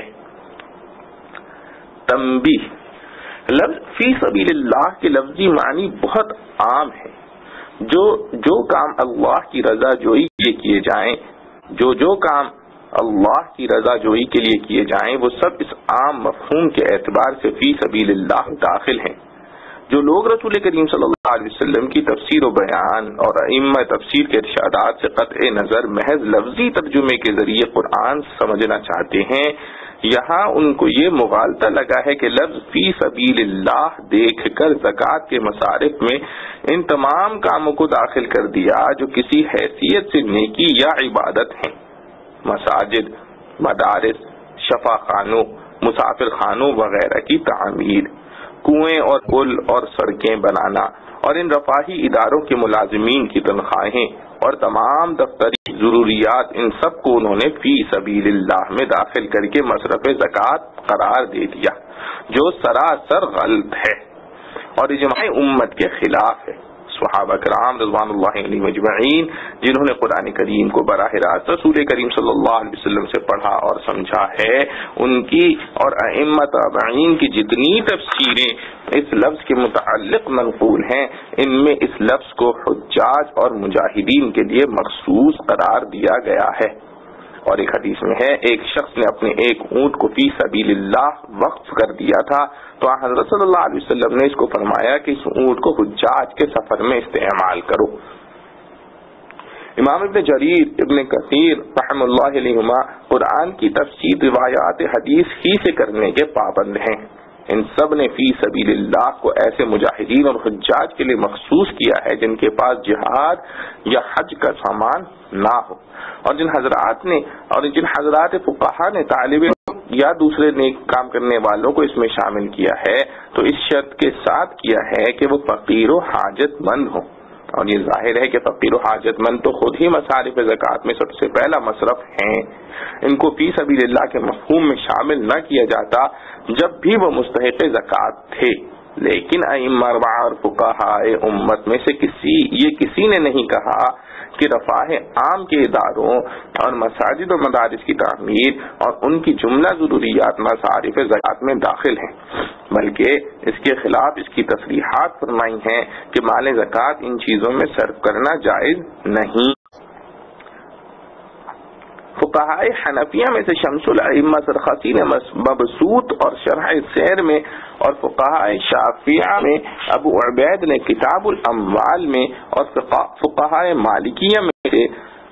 تنبیہ، لفظ فی سبیل اللہ کے لفظی معنی بہت عام ہے، جو جو کام اللہ کی رضا جوئی کے لیے کیے جائیں جو جو کام اللہ کی رضا جوئی کے لیے کیے جائیں وہ سب اس عام مفہوم کے اعتبار سے فی سبیل اللہ داخل ہیں۔ جو لوگ رسول کریم صلی اللہ علیہ وسلم کی تفسیر و بیان اور ائمہ تفسیر کے ارشادات سے قطع نظر محض لفظی ترجمے کے ذریعے قرآن سمجھنا چاہتے ہیں، یہاں ان کو یہ مغالطہ لگا ہے کہ لفظ فی سبیل اللہ دیکھ کر زکوٰۃ کے مصارف میں ان تمام کاموں کو داخل کر دیا جو کسی حیثیت سے نیکی یا عبادت ہیں، مساجد، مدارس، شفا خانوں، مسافر خانوں وغیرہ کی تعمیر، کنویں اور پل اور سڑکیں بنانا اور ان رفاہی اداروں کے ملازمین کی تنخواہیں اور تمام دفتری ضروریات، ان سب کو انہوں نے فی سبیل اللہ میں داخل کر کے مصرف زکوٰۃ قرار دے دیا، جو سراسر غلط ہے اور اجماع امت کے خلاف ہے۔ صحابہ کرام رضوان اللہ علیہم اجمعین جنہوں نے قرآن کریم کو براہ راست رسول کریم صلی اللہ علیہ وسلم سے پڑھا اور سمجھا ہے، ان کی اور ائمہ تابعین کی جتنی تفسیریں اس لفظ کے متعلق منقول ہیں ان میں اس لفظ کو حجاج اور مجاہدین کے لیے مخصوص قرار دیا گیا ہے۔ اور ایک حدیث میں ہے ایک شخص نے اپنے ایک اونٹ کو فی سبیل اللہ وقف کر دیا تھا تو حضرت صلی اللہ علیہ وسلم نے اس کو فرمایا کہ اس اونٹ کو حجاج کے سفر میں استعمال کرو۔ امام ابن جریر ابن کثیر رحم اللہ علیہما قرآن کی تفسیر روایات حدیث ہی سے کرنے کے پابند ہیں، ان سب نے فی سبیل اللہ کو ایسے مجاہدین اور حجاج کے لیے مخصوص کیا ہے جن کے پاس جہاد یا حج کا سامان نہ ہو، اور جن حضرات نے اور جن حضرات فقہا نے طالب یا دوسرے نیک کام کرنے والوں کو اس میں شامل کیا ہے تو اس شرط کے ساتھ کیا ہے کہ وہ فقیر و حاجت مند ہوں، اور یہ ظاہر ہے کہ فقیر و حاجت مند تو خود ہی مصارف زکوٰۃ میں سب سے پہلا مصرف ہیں، ان کو فی سبیل اللہ کے مفہوم میں شامل نہ کیا جاتا جب بھی وہ مستحق زکوٰۃ تھے، لیکن ائمہ اربعہ اور فقہائے امت میں سے کسی یہ کسی نے نہیں کہا کہ رفاہ عام کے اداروں اور مساجد و مدارس کی تعمیر اور ان کی جملہ ضروریات مصارف زکوٰۃ میں داخل ہیں، بلکہ اس کے خلاف اس کی تصریحات فرمائی ہیں کہ مال زکوٰۃ ان چیزوں میں صرف کرنا جائز نہیں۔ فقہائے حنفیہ میں سے شمس الائمہ سرخسی نے مبسوط اور شرح سیر میں، اور فقہائے شافعیہ میں ابو عبید نے کتاب الاموال میں، اور فقہائے مالکیہ میں سے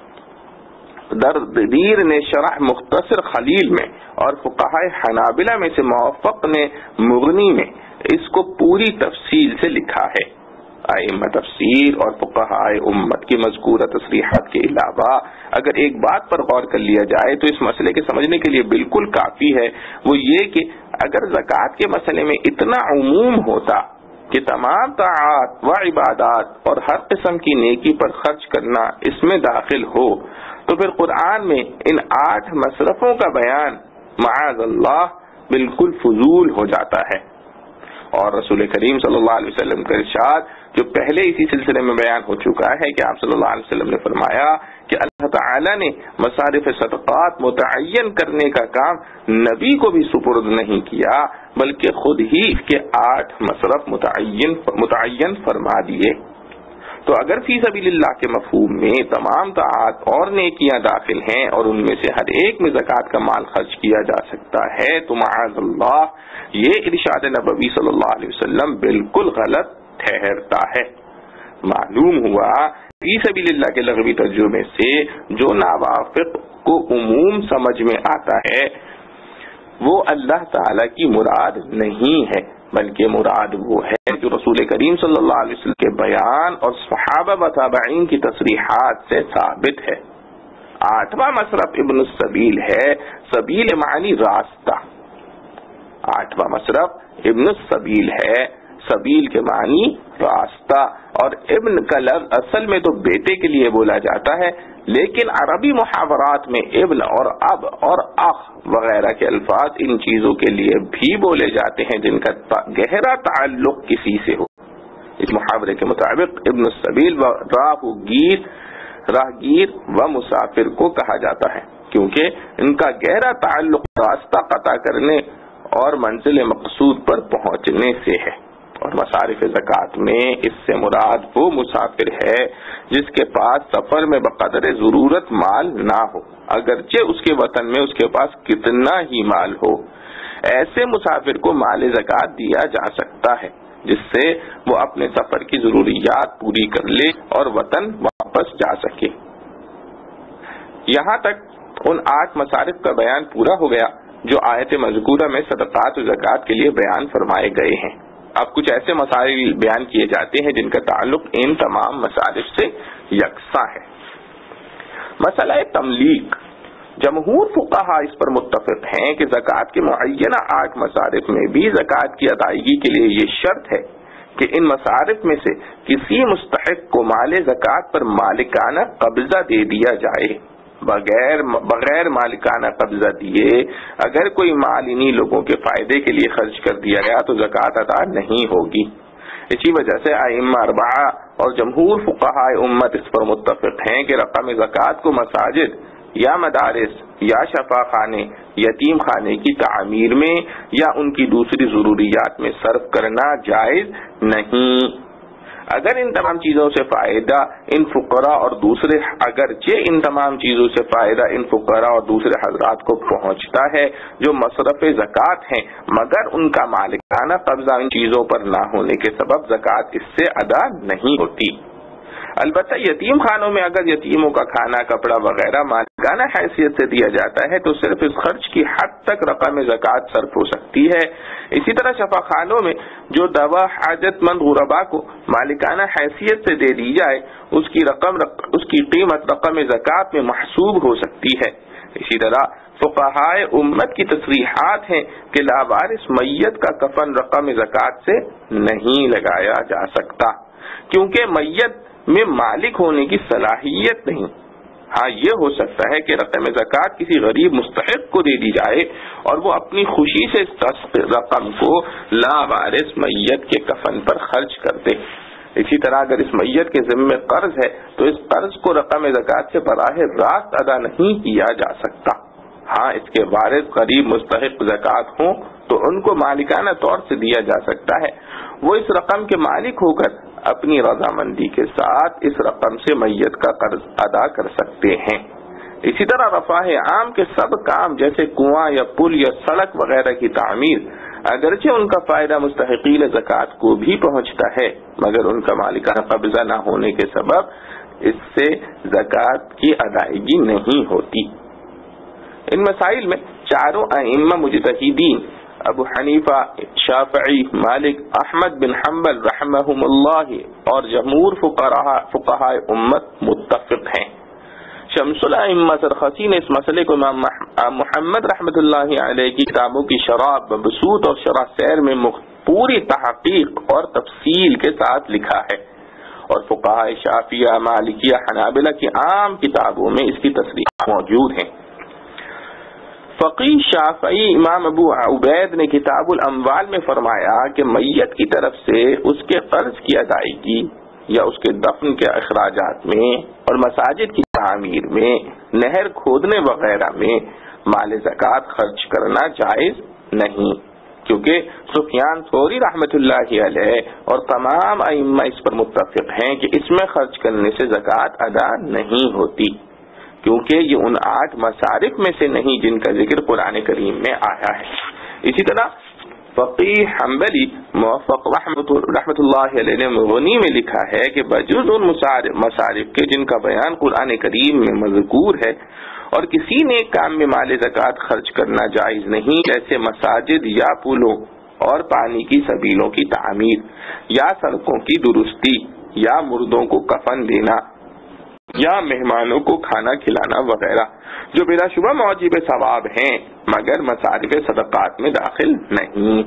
دردیر نے شرح مختصر خلیل میں، اور فقہائے حنابلہ میں سے موفق نے مغنی میں اس کو پوری تفصیل سے لکھا ہے۔ ائمہ تفسیر اور فقہائے امت کی مذکورہ تصریحات کے علاوہ اگر ایک بات پر غور کر لیا جائے تو اس مسئلے کے سمجھنے کے لیے بالکل کافی ہے، وہ یہ کہ اگر زکوٰۃ کے مسئلے میں اتنا عموم ہوتا کہ تمام طاعات و عبادات اور ہر قسم کی نیکی پر خرچ کرنا اس میں داخل ہو تو پھر قرآن میں ان آٹھ مصرفوں کا بیان معاذ اللہ بالکل فضول ہو جاتا ہے، اور رسول کریم صلی اللہ علیہ وسلم کا ارشاد جو پہلے اسی سلسلے میں بیان ہو چکا ہے کہ آپ صلی اللہ علیہ وسلم نے فرمایا کہ اللہ تعالی نے مصارف صدقات متعین کرنے کا کام نبی کو بھی سپرد نہیں کیا بلکہ خود ہی اس کے آٹھ مصرف متعین متعین فرما دیے۔ تو اگر فی سبیل اللہ کے مفہوم میں تمام طاعات اور نیکیاں داخل ہیں اور ان میں سے ہر ایک میں زکوٰۃ کا مال خرچ کیا جا سکتا ہے تو معاذ اللہ یہ ارشاد نبوی صلی اللہ علیہ وسلم بالکل غلط ٹھہرتا ہے۔ معلوم ہوا فی سبیل اللہ کے لغوی ترجمے سے جو ناوافق کو عموم سمجھ میں آتا ہے وہ اللہ تعالی کی مراد نہیں ہے، بلکہ مراد وہ ہے جو رسول کریم صلی اللہ علیہ وسلم کے بیان اور صحابہ و تابعین کی تصریحات سے ثابت ہے۔ آٹھواں مصرف ابن السبیل ہے، سبیل معنی راستہ، آٹھواں مصرف ابن السبیل ہے، سبیل کے معنی راستہ، اور ابن کا لفظ اصل میں تو بیٹے کے لیے بولا جاتا ہے، لیکن عربی محاورات میں ابن اور اب اور اخ وغیرہ کے الفاظ ان چیزوں کے لیے بھی بولے جاتے ہیں جن کا گہرا تعلق کسی سے ہو۔ اس محاورے کے مطابق ابن السبیل و راہگیر راہگیر و مسافر کو کہا جاتا ہے کیونکہ ان کا گہرا تعلق راستہ قطع کرنے اور منزل مقصود پر پہنچنے سے ہے، اور مصارف زکوٰۃ میں اس سے مراد وہ مسافر ہے جس کے پاس سفر میں بقدر ضرورت مال نہ ہو اگرچہ اس کے وطن میں اس کے پاس کتنا ہی مال ہو۔ ایسے مسافر کو مال زکوٰۃ دیا جا سکتا ہے جس سے وہ اپنے سفر کی ضروریات پوری کر لے اور وطن واپس جا سکے۔ یہاں تک ان آٹھ مصارف کا بیان پورا ہو گیا جو آیت مذکورہ میں صدقات و زکوٰۃ کے لیے بیان فرمائے گئے ہیں۔ اب کچھ ایسے مسائل بیان کیے جاتے ہیں جن کا تعلق ان تمام مصارف سے یکساں ہے۔ مسئلہ تملیک، جمہور فقہا اس پر متفق ہیں کہ زکوٰۃ کے معینہ آٹھ مصارف میں بھی زکوٰۃ کی ادائیگی کے لیے یہ شرط ہے کہ ان مصارف میں سے کسی مستحق کو مال زکوٰۃ پر مالکانہ قبضہ دے دیا جائے۔ بغیر بغیر مالکانہ قبضہ دیے اگر کوئی مال انہی لوگوں کے فائدے کے لیے خرچ کر دیا گیا تو زکوٰۃ ادا نہیں ہوگی۔ اسی وجہ سے ائمہ اربعہ اور جمہور فقہاء امت اس پر متفق ہیں کہ رقم زکوٰۃ کو مساجد یا مدارس یا شفا خانے، یتیم خانے کی تعمیر میں یا ان کی دوسری ضروریات میں صرف کرنا جائز نہیں۔ اگر ان تمام چیزوں سے فائدہ ان فقراء اور دوسرے اگرچہ ان تمام چیزوں سے فائدہ ان فقراء اور دوسرے حضرات کو پہنچتا ہے جو مصرف زکوٰۃ ہیں مگر ان کا مالکانہ قبضہ ان چیزوں پر نہ ہونے کے سبب زکوٰۃ اس سے ادا نہیں ہوتی۔ البتہ یتیم خانوں میں اگر یتیموں کا کھانا کپڑا وغیرہ مالکانہ حیثیت سے دیا جاتا ہے تو صرف اس خرچ کی حد تک رقم زکوٰۃ صرف ہو سکتی ہے۔ اسی طرح شفا خانوں میں جو دوا حاجت مند غربا کو مالکانہ حیثیت سے دے دی جائے اس کی رقم اس کی قیمت رقم زکوٰۃ میں محسوب ہو سکتی ہے۔ اسی طرح فقہائے امت کی تصریحات ہیں کہ لاوارث میت کا کفن رقم زکوٰۃ سے نہیں لگایا جا سکتا، کیونکہ میت میں مالک ہونے کی صلاحیت نہیں۔ ہاں یہ ہو سکتا ہے کہ رقم زکوٰۃ کسی غریب مستحق کو دے دی جائے اور وہ اپنی خوشی سے اس رقم کو لاوارث میت کے کفن پر خرچ کر دے۔ اسی طرح اگر اس میت کے ذمے قرض ہے تو اس قرض کو رقم زکوٰۃ سے براہ راست ادا نہیں کیا جا سکتا۔ ہاں اس کے وارث غریب مستحق زکوٰۃ ہوں تو ان کو مالکانہ طور سے دیا جا سکتا ہے، وہ اس رقم کے مالک ہو کر اپنی رضامندی کے ساتھ اس رقم سے میت کا قرض ادا کر سکتے ہیں۔ اسی طرح رفاہ عام کے سب کام جیسے کنواں یا پل یا سڑک وغیرہ کی تعمیر اگرچہ ان کا فائدہ مستحقین زکوٰۃ کو بھی پہنچتا ہے مگر ان کا مالکانہ قبضہ نہ ہونے کے سبب اس سے زکوٰۃ کی ادائیگی نہیں ہوتی۔ ان مسائل میں چاروں ائمہ مجتہدین ابو حنیفہ، شافعی، مالک، احمد بن حنبل رحمہم اللہ اور جمہور فقہائے امت متفق ہیں۔ شمس الائمہ سرخسی نے اس مسئلے کو امام محمد رحمۃ اللہ علیہ کی کتابوں کی شرح مبسوط اور شرح سیر میں پوری تحقیق اور تفصیل کے ساتھ لکھا ہے، اور فقہائے شافعیہ، مالکیہ، حنابلہ کی عام کتابوں میں اس کی تصریح موجود ہیں۔ فقیہ شافعی امام ابو عبید نے کتاب الاموال میں فرمایا کہ میت کی طرف سے اس کے قرض کی ادائیگی یا اس کے دفن کے اخراجات میں اور مساجد کی تعمیر میں، نہر کھودنے وغیرہ میں مال زکوٰۃ خرچ کرنا جائز نہیں، کیونکہ سفیان ثوری رحمۃ اللہ علیہ اور تمام ائمہ اس پر متفق ہیں کہ اس میں خرچ کرنے سے زکوٰۃ ادا نہیں ہوتی، کیونکہ یہ ان آٹھ مصارف میں سے نہیں جن کا ذکر قرآن کریم میں آیا ہے۔ اسی طرح فقیہ حنبلی موفق رحمۃ اللہ علیہ نے مغنی میں لکھا ہے کہ بجز ان مصارف کے جن کا بیان قرآن کریم میں مذکور ہے اور کسی نیک کام میں مال زکوٰۃ خرچ کرنا جائز نہیں، جیسے مساجد یا پلوں اور پانی کی سبیلوں کی تعمیر یا سڑکوں کی درستی یا مردوں کو کفن دینا یا مہمانوں کو کھانا کھلانا وغیرہ، جو بلا شبہ موجب ثواب ہیں مگر مصارف صدقات میں داخل نہیں۔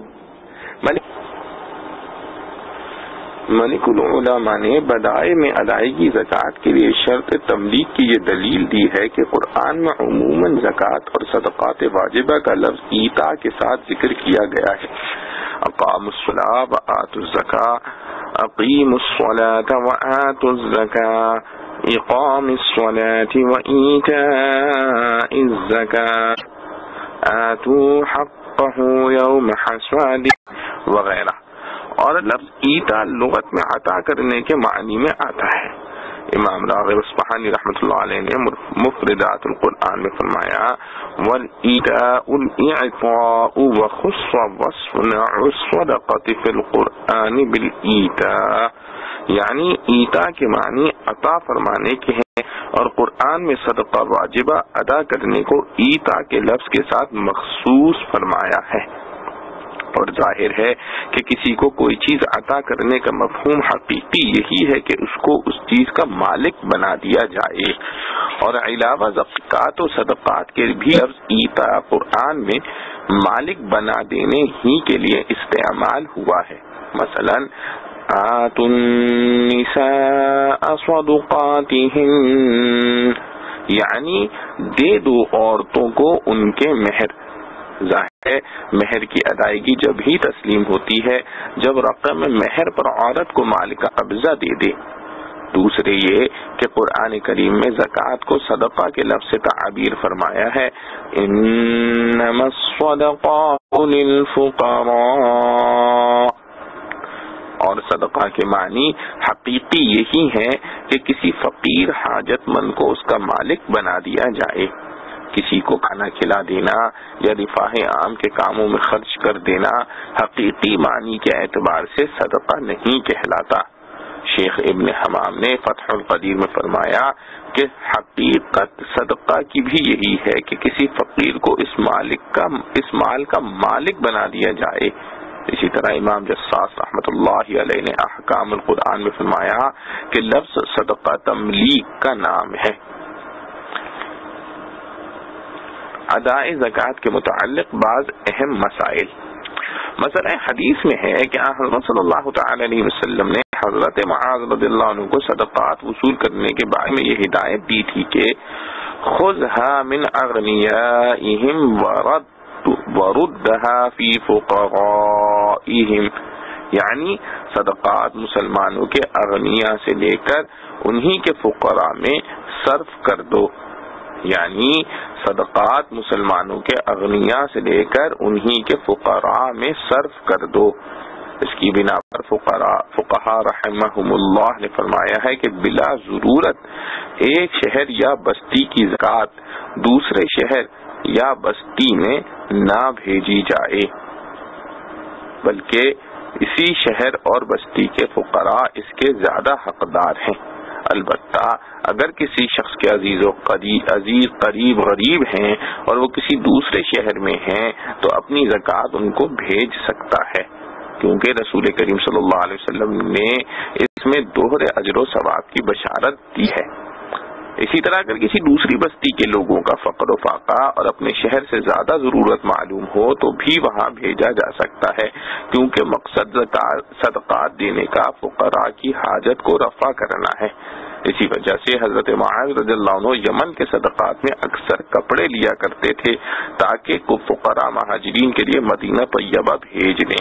ملک العلماء نے بدائے میں ادائیگی زکوٰۃ کے لیے شرط تملیک کی یہ دلیل دی ہے کہ قرآن میں عموماً زکوٰۃ اور صدقات واجبہ کا لفظ ایتا کے ساتھ ذکر کیا گیا ہے۔ اقاموا الصلاۃ وآتوا الزکاۃ، اقیموا الصلاۃ وآتوا الزکاۃ، اقام الصلاۃ وایتاء الزکاۃ، آتوا حقہ یوم حصادہ وغیرہ۔ اور لفظ ایتا لغت میں عطا کرنے کے معنی میں آتا ہے۔ امام راغب اصفہانی رحمۃ اللہ علیہ نے مفردات القرآن میں فرمایا وَالْإِيتَاءُ الْإِعْطَاءُ وَخُصَّ وَصْفُ الصَّدَقَةِ فِي الْقُرْآنِ بِالْإِيتَاءِ، یعنی ایتا کے معنی عطا فرمانے کے ہیں اور قرآن میں صدقہ واجبہ ادا کرنے کو ایتا کے لفظ کے ساتھ مخصوص فرمایا ہے۔ اور ظاہر ہے کہ کسی کو کوئی چیز عطا کرنے کا مفہوم حقیقی یہی ہے کہ اس کو اس چیز کا مالک بنا دیا جائے، اور علاوہ زکوٰۃ و صدقات کے بھی لفظ ایتا قرآن میں مالک بنا دینے ہی کے لیے استعمال ہوا ہے۔ مثلا آتوا النساء صدقاتہن، یعنی دے دو عورتوں کو ان کے مہر۔ ظاہر ہے مہر کی ادائیگی جب ہی تسلیم ہوتی ہے جب رقم مہر پر عورت کو مالک کا قبضہ دے دے۔ دوسرے یہ کہ قرآن کریم میں زکوٰۃ کو صدقہ کے لفظ سے تعبیر فرمایا ہے انما الصدقات للفقراء، اور صدقہ کے معنی حقیقی یہی ہے کہ کسی فقیر حاجت مند کو اس کا مالک بنا دیا جائے۔ کسی کو کھانا کھلا دینا یا رفاہ عام کے کاموں میں خرچ کر دینا حقیقی معنی کے اعتبار سے صدقہ نہیں کہلاتا۔ شیخ ابن حمام نے فتح القدیر میں فرمایا کہ حقیقت صدقہ کی بھی یہی ہے کہ کسی فقیر کو اس مالک کا اس مال کا مالک بنا دیا جائے۔ اسی طرح امام جساس رحمۃ اللہ علیہ نے احکام القرآن میں فرمایا کہ لفظ صدقہ تملیک کا نام ہے۔ ادائے زکوٰۃ کے متعلق بعض اہم مسائل۔ مسئلہ حدیث میں ہے کہ حضرت صلی اللہ تعالی علیہ وسلم نے حضرت معاذ رضی اللہ عنہ کو صدقات وصول کرنے کے بارے میں یہ ہدایت دی تھی کہ خذها من اغنیائہم ورد وردها فی فقرائہم، یعنی صدقات مسلمانوں کے اغنیاء سے لے کر انہی کے فقراء میں صرف کر دو، یعنی صدقات مسلمانوں کے اغنیاء سے لے کر انہی کے فقراء میں صرف کر دو۔ اس کی بنا پر فقراء فقہا رحمہم اللہ نے فرمایا ہے کہ بلا ضرورت ایک شہر یا بستی کی زکوٰۃ دوسرے شہر یا بستی میں نہ بھیجی جائے، بلکہ اسی شہر اور بستی کے فقراء اس کے زیادہ حقدار ہیں۔ البتہ اگر کسی شخص کے عزیز و قریب عزیز قریب غریب ہیں اور وہ کسی دوسرے شہر میں ہیں تو اپنی زکوٰۃ ان کو بھیج سکتا ہے، کیونکہ رسول کریم صلی اللہ علیہ وسلم نے اس میں دوہرے اجر و ثواب کی بشارت دی ہے۔ اسی طرح اگر کسی دوسری بستی کے لوگوں کا فقر و فاقہ اور اپنے شہر سے زیادہ ضرورت معلوم ہو تو بھی وہاں بھیجا جا سکتا ہے، کیونکہ مقصد صدقات دینے کا فقراء کی حاجت کو رفع کرنا ہے۔ اسی وجہ سے حضرت معاذ رضی اللہ عنہ یمن کے صدقات میں اکثر کپڑے لیا کرتے تھے تاکہ فقراء مہاجرین کے لیے مدینہ طیبہ بھیج دیں۔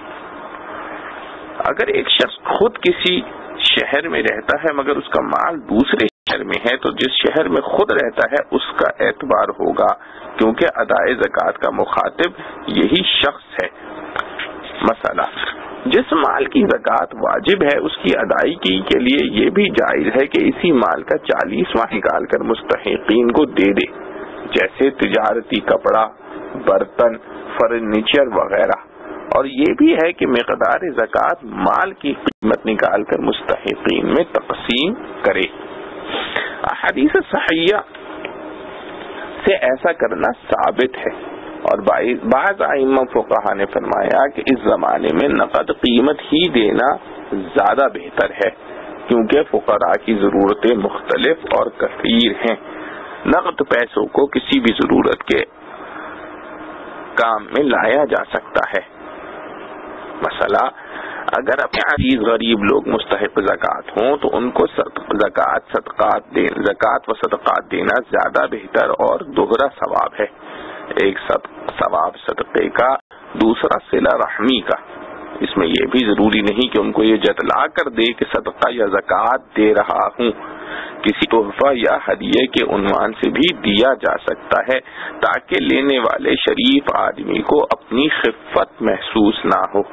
اگر ایک شخص خود کسی شہر میں رہتا ہے مگر اس کا مال دوسرے شہر میں ہے تو جس شہر میں خود رہتا ہے اس کا اعتبار ہوگا، کیونکہ ادائے زکوٰۃ کا مخاطب یہی شخص ہے۔ مسئلہ، جس مال کی زکوٰۃ واجب ہے اس کی ادائیگی کے لیے یہ بھی جائز ہے کہ اسی مال کا چالیسواں نکال کر مستحقین کو دے دے، جیسے تجارتی کپڑا، برتن، فرنیچر وغیرہ، اور یہ بھی ہے کہ مقدار زکوٰۃ مال کی قیمت نکال کر مستحقین میں تقسیم کرے۔ احادیث صحیحہ سے ایسا کرنا ثابت ہے، اور بعض ائمہ فقہا نے فرمایا کہ اس زمانے میں نقد قیمت ہی دینا زیادہ بہتر ہے، کیونکہ فقراء کی ضرورتیں مختلف اور کثیر ہیں۔ نقد پیسوں کو کسی بھی ضرورت کے کام میں لایا جا سکتا ہے۔ مسئلہ، اگر اپنے عزیز غریب لوگ مستحق زکوٰۃ ہوں تو ان کو زکوٰۃ صدقات دے زکوٰۃ و صدقات دینا زیادہ بہتر اور دوہرا ثواب ہے۔ ایک ثواب صدقے کا، دوسرا صلہ رحمی کا۔ اس میں یہ بھی ضروری نہیں کہ ان کو یہ جتلا کر دے کہ صدقہ یا زکوٰۃ دے رہا ہوں، کسی تحفہ یا ہدیے کے عنوان سے بھی دیا جا سکتا ہے تاکہ لینے والے شریف آدمی کو اپنی خفت محسوس نہ ہو۔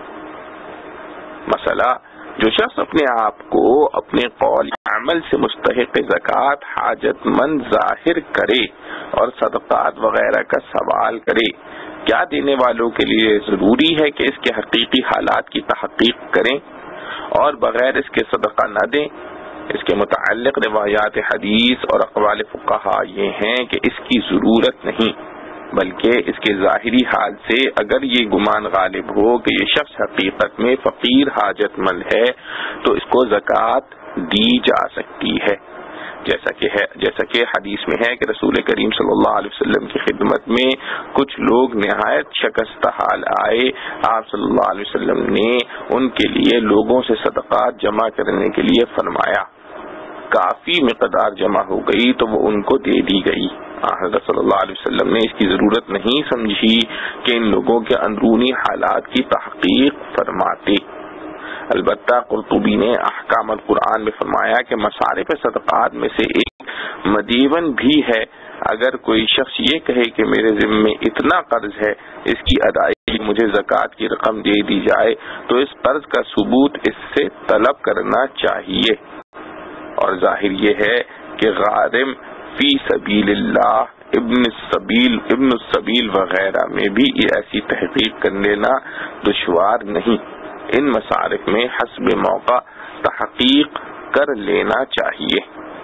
مسئلہ، جو شخص اپنے آپ کو اپنے قول عمل سے مستحق زکوٰۃ حاجت مند ظاہر کرے اور صدقات وغیرہ کا سوال کرے، کیا دینے والوں کے لیے ضروری ہے کہ اس کے حقیقی حالات کی تحقیق کریں اور بغیر اس کے صدقہ نہ دیں؟ اس کے متعلق روایات حدیث اور اقوال فقہا یہ ہیں کہ اس کی ضرورت نہیں، بلکہ اس کے ظاہری حال سے اگر یہ گمان غالب ہو کہ یہ شخص حقیقت میں فقیر حاجت مند ہے تو اس کو زکوٰۃ دی جا سکتی ہے، جیسا کہ ہے جیسا کہ حدیث میں ہے کہ رسول کریم صلی اللہ علیہ وسلم کی خدمت میں کچھ لوگ نہایت شکستہ حال آئے، آپ صلی اللہ علیہ وسلم نے ان کے لیے لوگوں سے صدقات جمع کرنے کے لیے فرمایا، کافی مقدار جمع ہو گئی تو وہ ان کو دے دی گئی۔ حضرت صلی اللہ علیہ وسلم نے اس کی ضرورت نہیں سمجھی کہ ان لوگوں کے اندرونی حالات کی تحقیق فرماتے۔ البتہ قرطبی نے احکام القرآن میں فرمایا کہ مصارف صدقات میں سے ایک مدیون بھی ہے۔ اگر کوئی شخص یہ کہے کہ میرے ذمے میں اتنا قرض ہے، اس کی ادائیگی مجھے زکوٰۃ کی رقم دے دی جائے، تو اس قرض کا ثبوت اس سے طلب کرنا چاہیے، اور ظاہر یہ ہے کہ غارم فی سبیل اللہ، ابن السبیل ابن السبیل وغیرہ میں بھی ایسی تحقیق کر لینا دشوار نہیں۔ ان مصارف میں حسب موقع تحقیق کر لینا چاہیے۔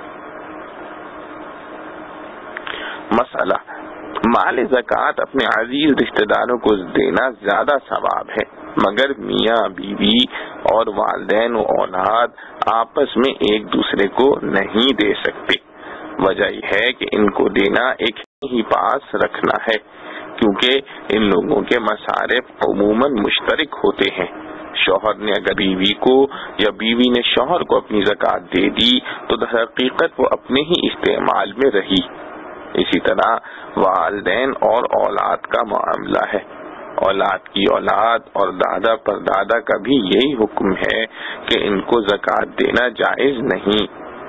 مسئلہ: مال زکوٰۃ اپنے عزیز رشتہ داروں کو دینا زیادہ ثواب ہے، مگر میاں بیوی اور والدین و اولاد آپس میں ایک دوسرے کو نہیں دے سکتے۔ وجہ یہ ہے کہ ان کو دینا ایک ہی پاس رکھنا ہے، کیونکہ ان لوگوں کے مصارف عموماً مشترک ہوتے ہیں۔ شوہر نے اگر بیوی کو یا بیوی نے شوہر کو اپنی زکوٰۃ دے دی تو در حقیقت وہ اپنے ہی استعمال میں رہی۔ اسی طرح والدین اور اولاد کا معاملہ ہے۔ اولاد کی اولاد اور دادا پر دادا کا بھی یہی حکم ہے کہ ان کو زکوٰۃ دینا جائز نہیں۔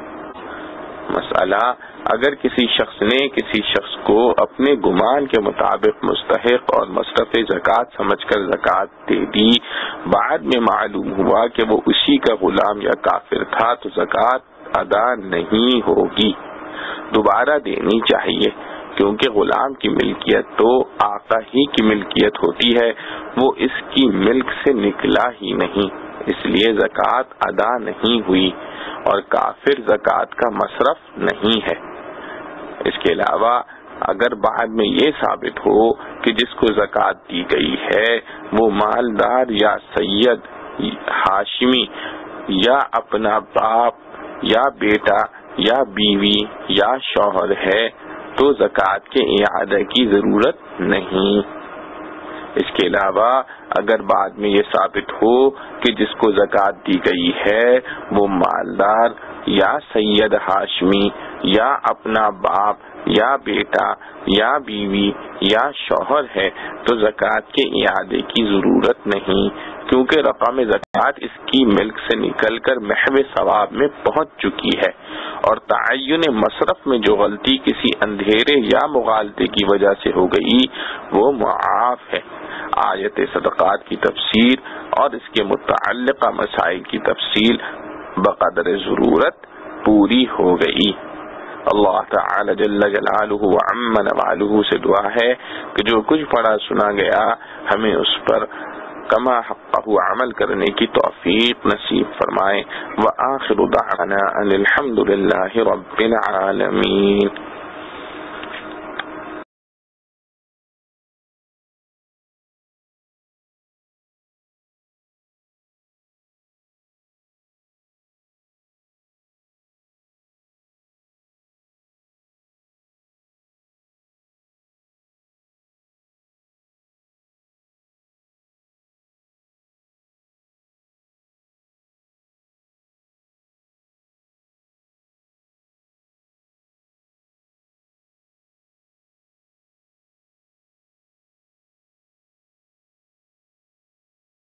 مسئلہ: اگر کسی شخص نے کسی شخص کو اپنے گمان کے مطابق مستحق اور مصرف زکوٰۃ سمجھ کر زکوٰۃ دے دی، بعد میں معلوم ہوا کہ وہ اسی کا غلام یا کافر تھا، تو زکوٰۃ ادا نہیں ہوگی، دوبارہ دینی چاہیے، کیونکہ غلام کی ملکیت تو آقا ہی کی ملکیت ہوتی ہے، وہ اس کی ملک سے نکلا ہی نہیں، اس لیے زکوٰۃ ادا نہیں ہوئی، اور کافر زکوٰۃ کا مصرف نہیں ہے۔ اس کے علاوہ اگر بعد میں یہ ثابت ہو کہ جس کو زکوٰۃ دی گئی ہے وہ مالدار یا سید ہاشمی یا اپنا باپ یا بیٹا یا بیوی یا شوہر ہے، تو زکوٰۃ کے اعادہ کی ضرورت نہیں۔ اس کے علاوہ اگر بعد میں یہ ثابت ہو کہ جس کو زکوٰۃ دی گئی ہے وہ مالدار یا سید ہاشمی یا اپنا باپ یا بیٹا یا بیوی یا شوہر ہے، تو زکوٰۃ کے اعادے کی ضرورت نہیں، کیونکہ رقم زکوٰۃ اس کی ملک سے نکل کر محو ثواب میں پہنچ چکی ہے، اور تعین مصرف میں جو غلطی کسی اندھیرے یا مغالطے کی وجہ سے ہو گئی وہ معاف ہے۔ آیت صدقات کی تفسیر اور اس کے متعلقہ مسائل کی تفصیل بقدر ضرورت پوری ہو گئی۔ اللہ تعالی جل جلالہ وعم نوالہ سے دعا ہے کہ جو کچھ پڑھا سنا گیا ہمیں اس پر کما حقہ عمل کرنے کی توفیق نصیب فرمائے۔ وآخر دعوانا ان الحمد للہ رب العالمین۔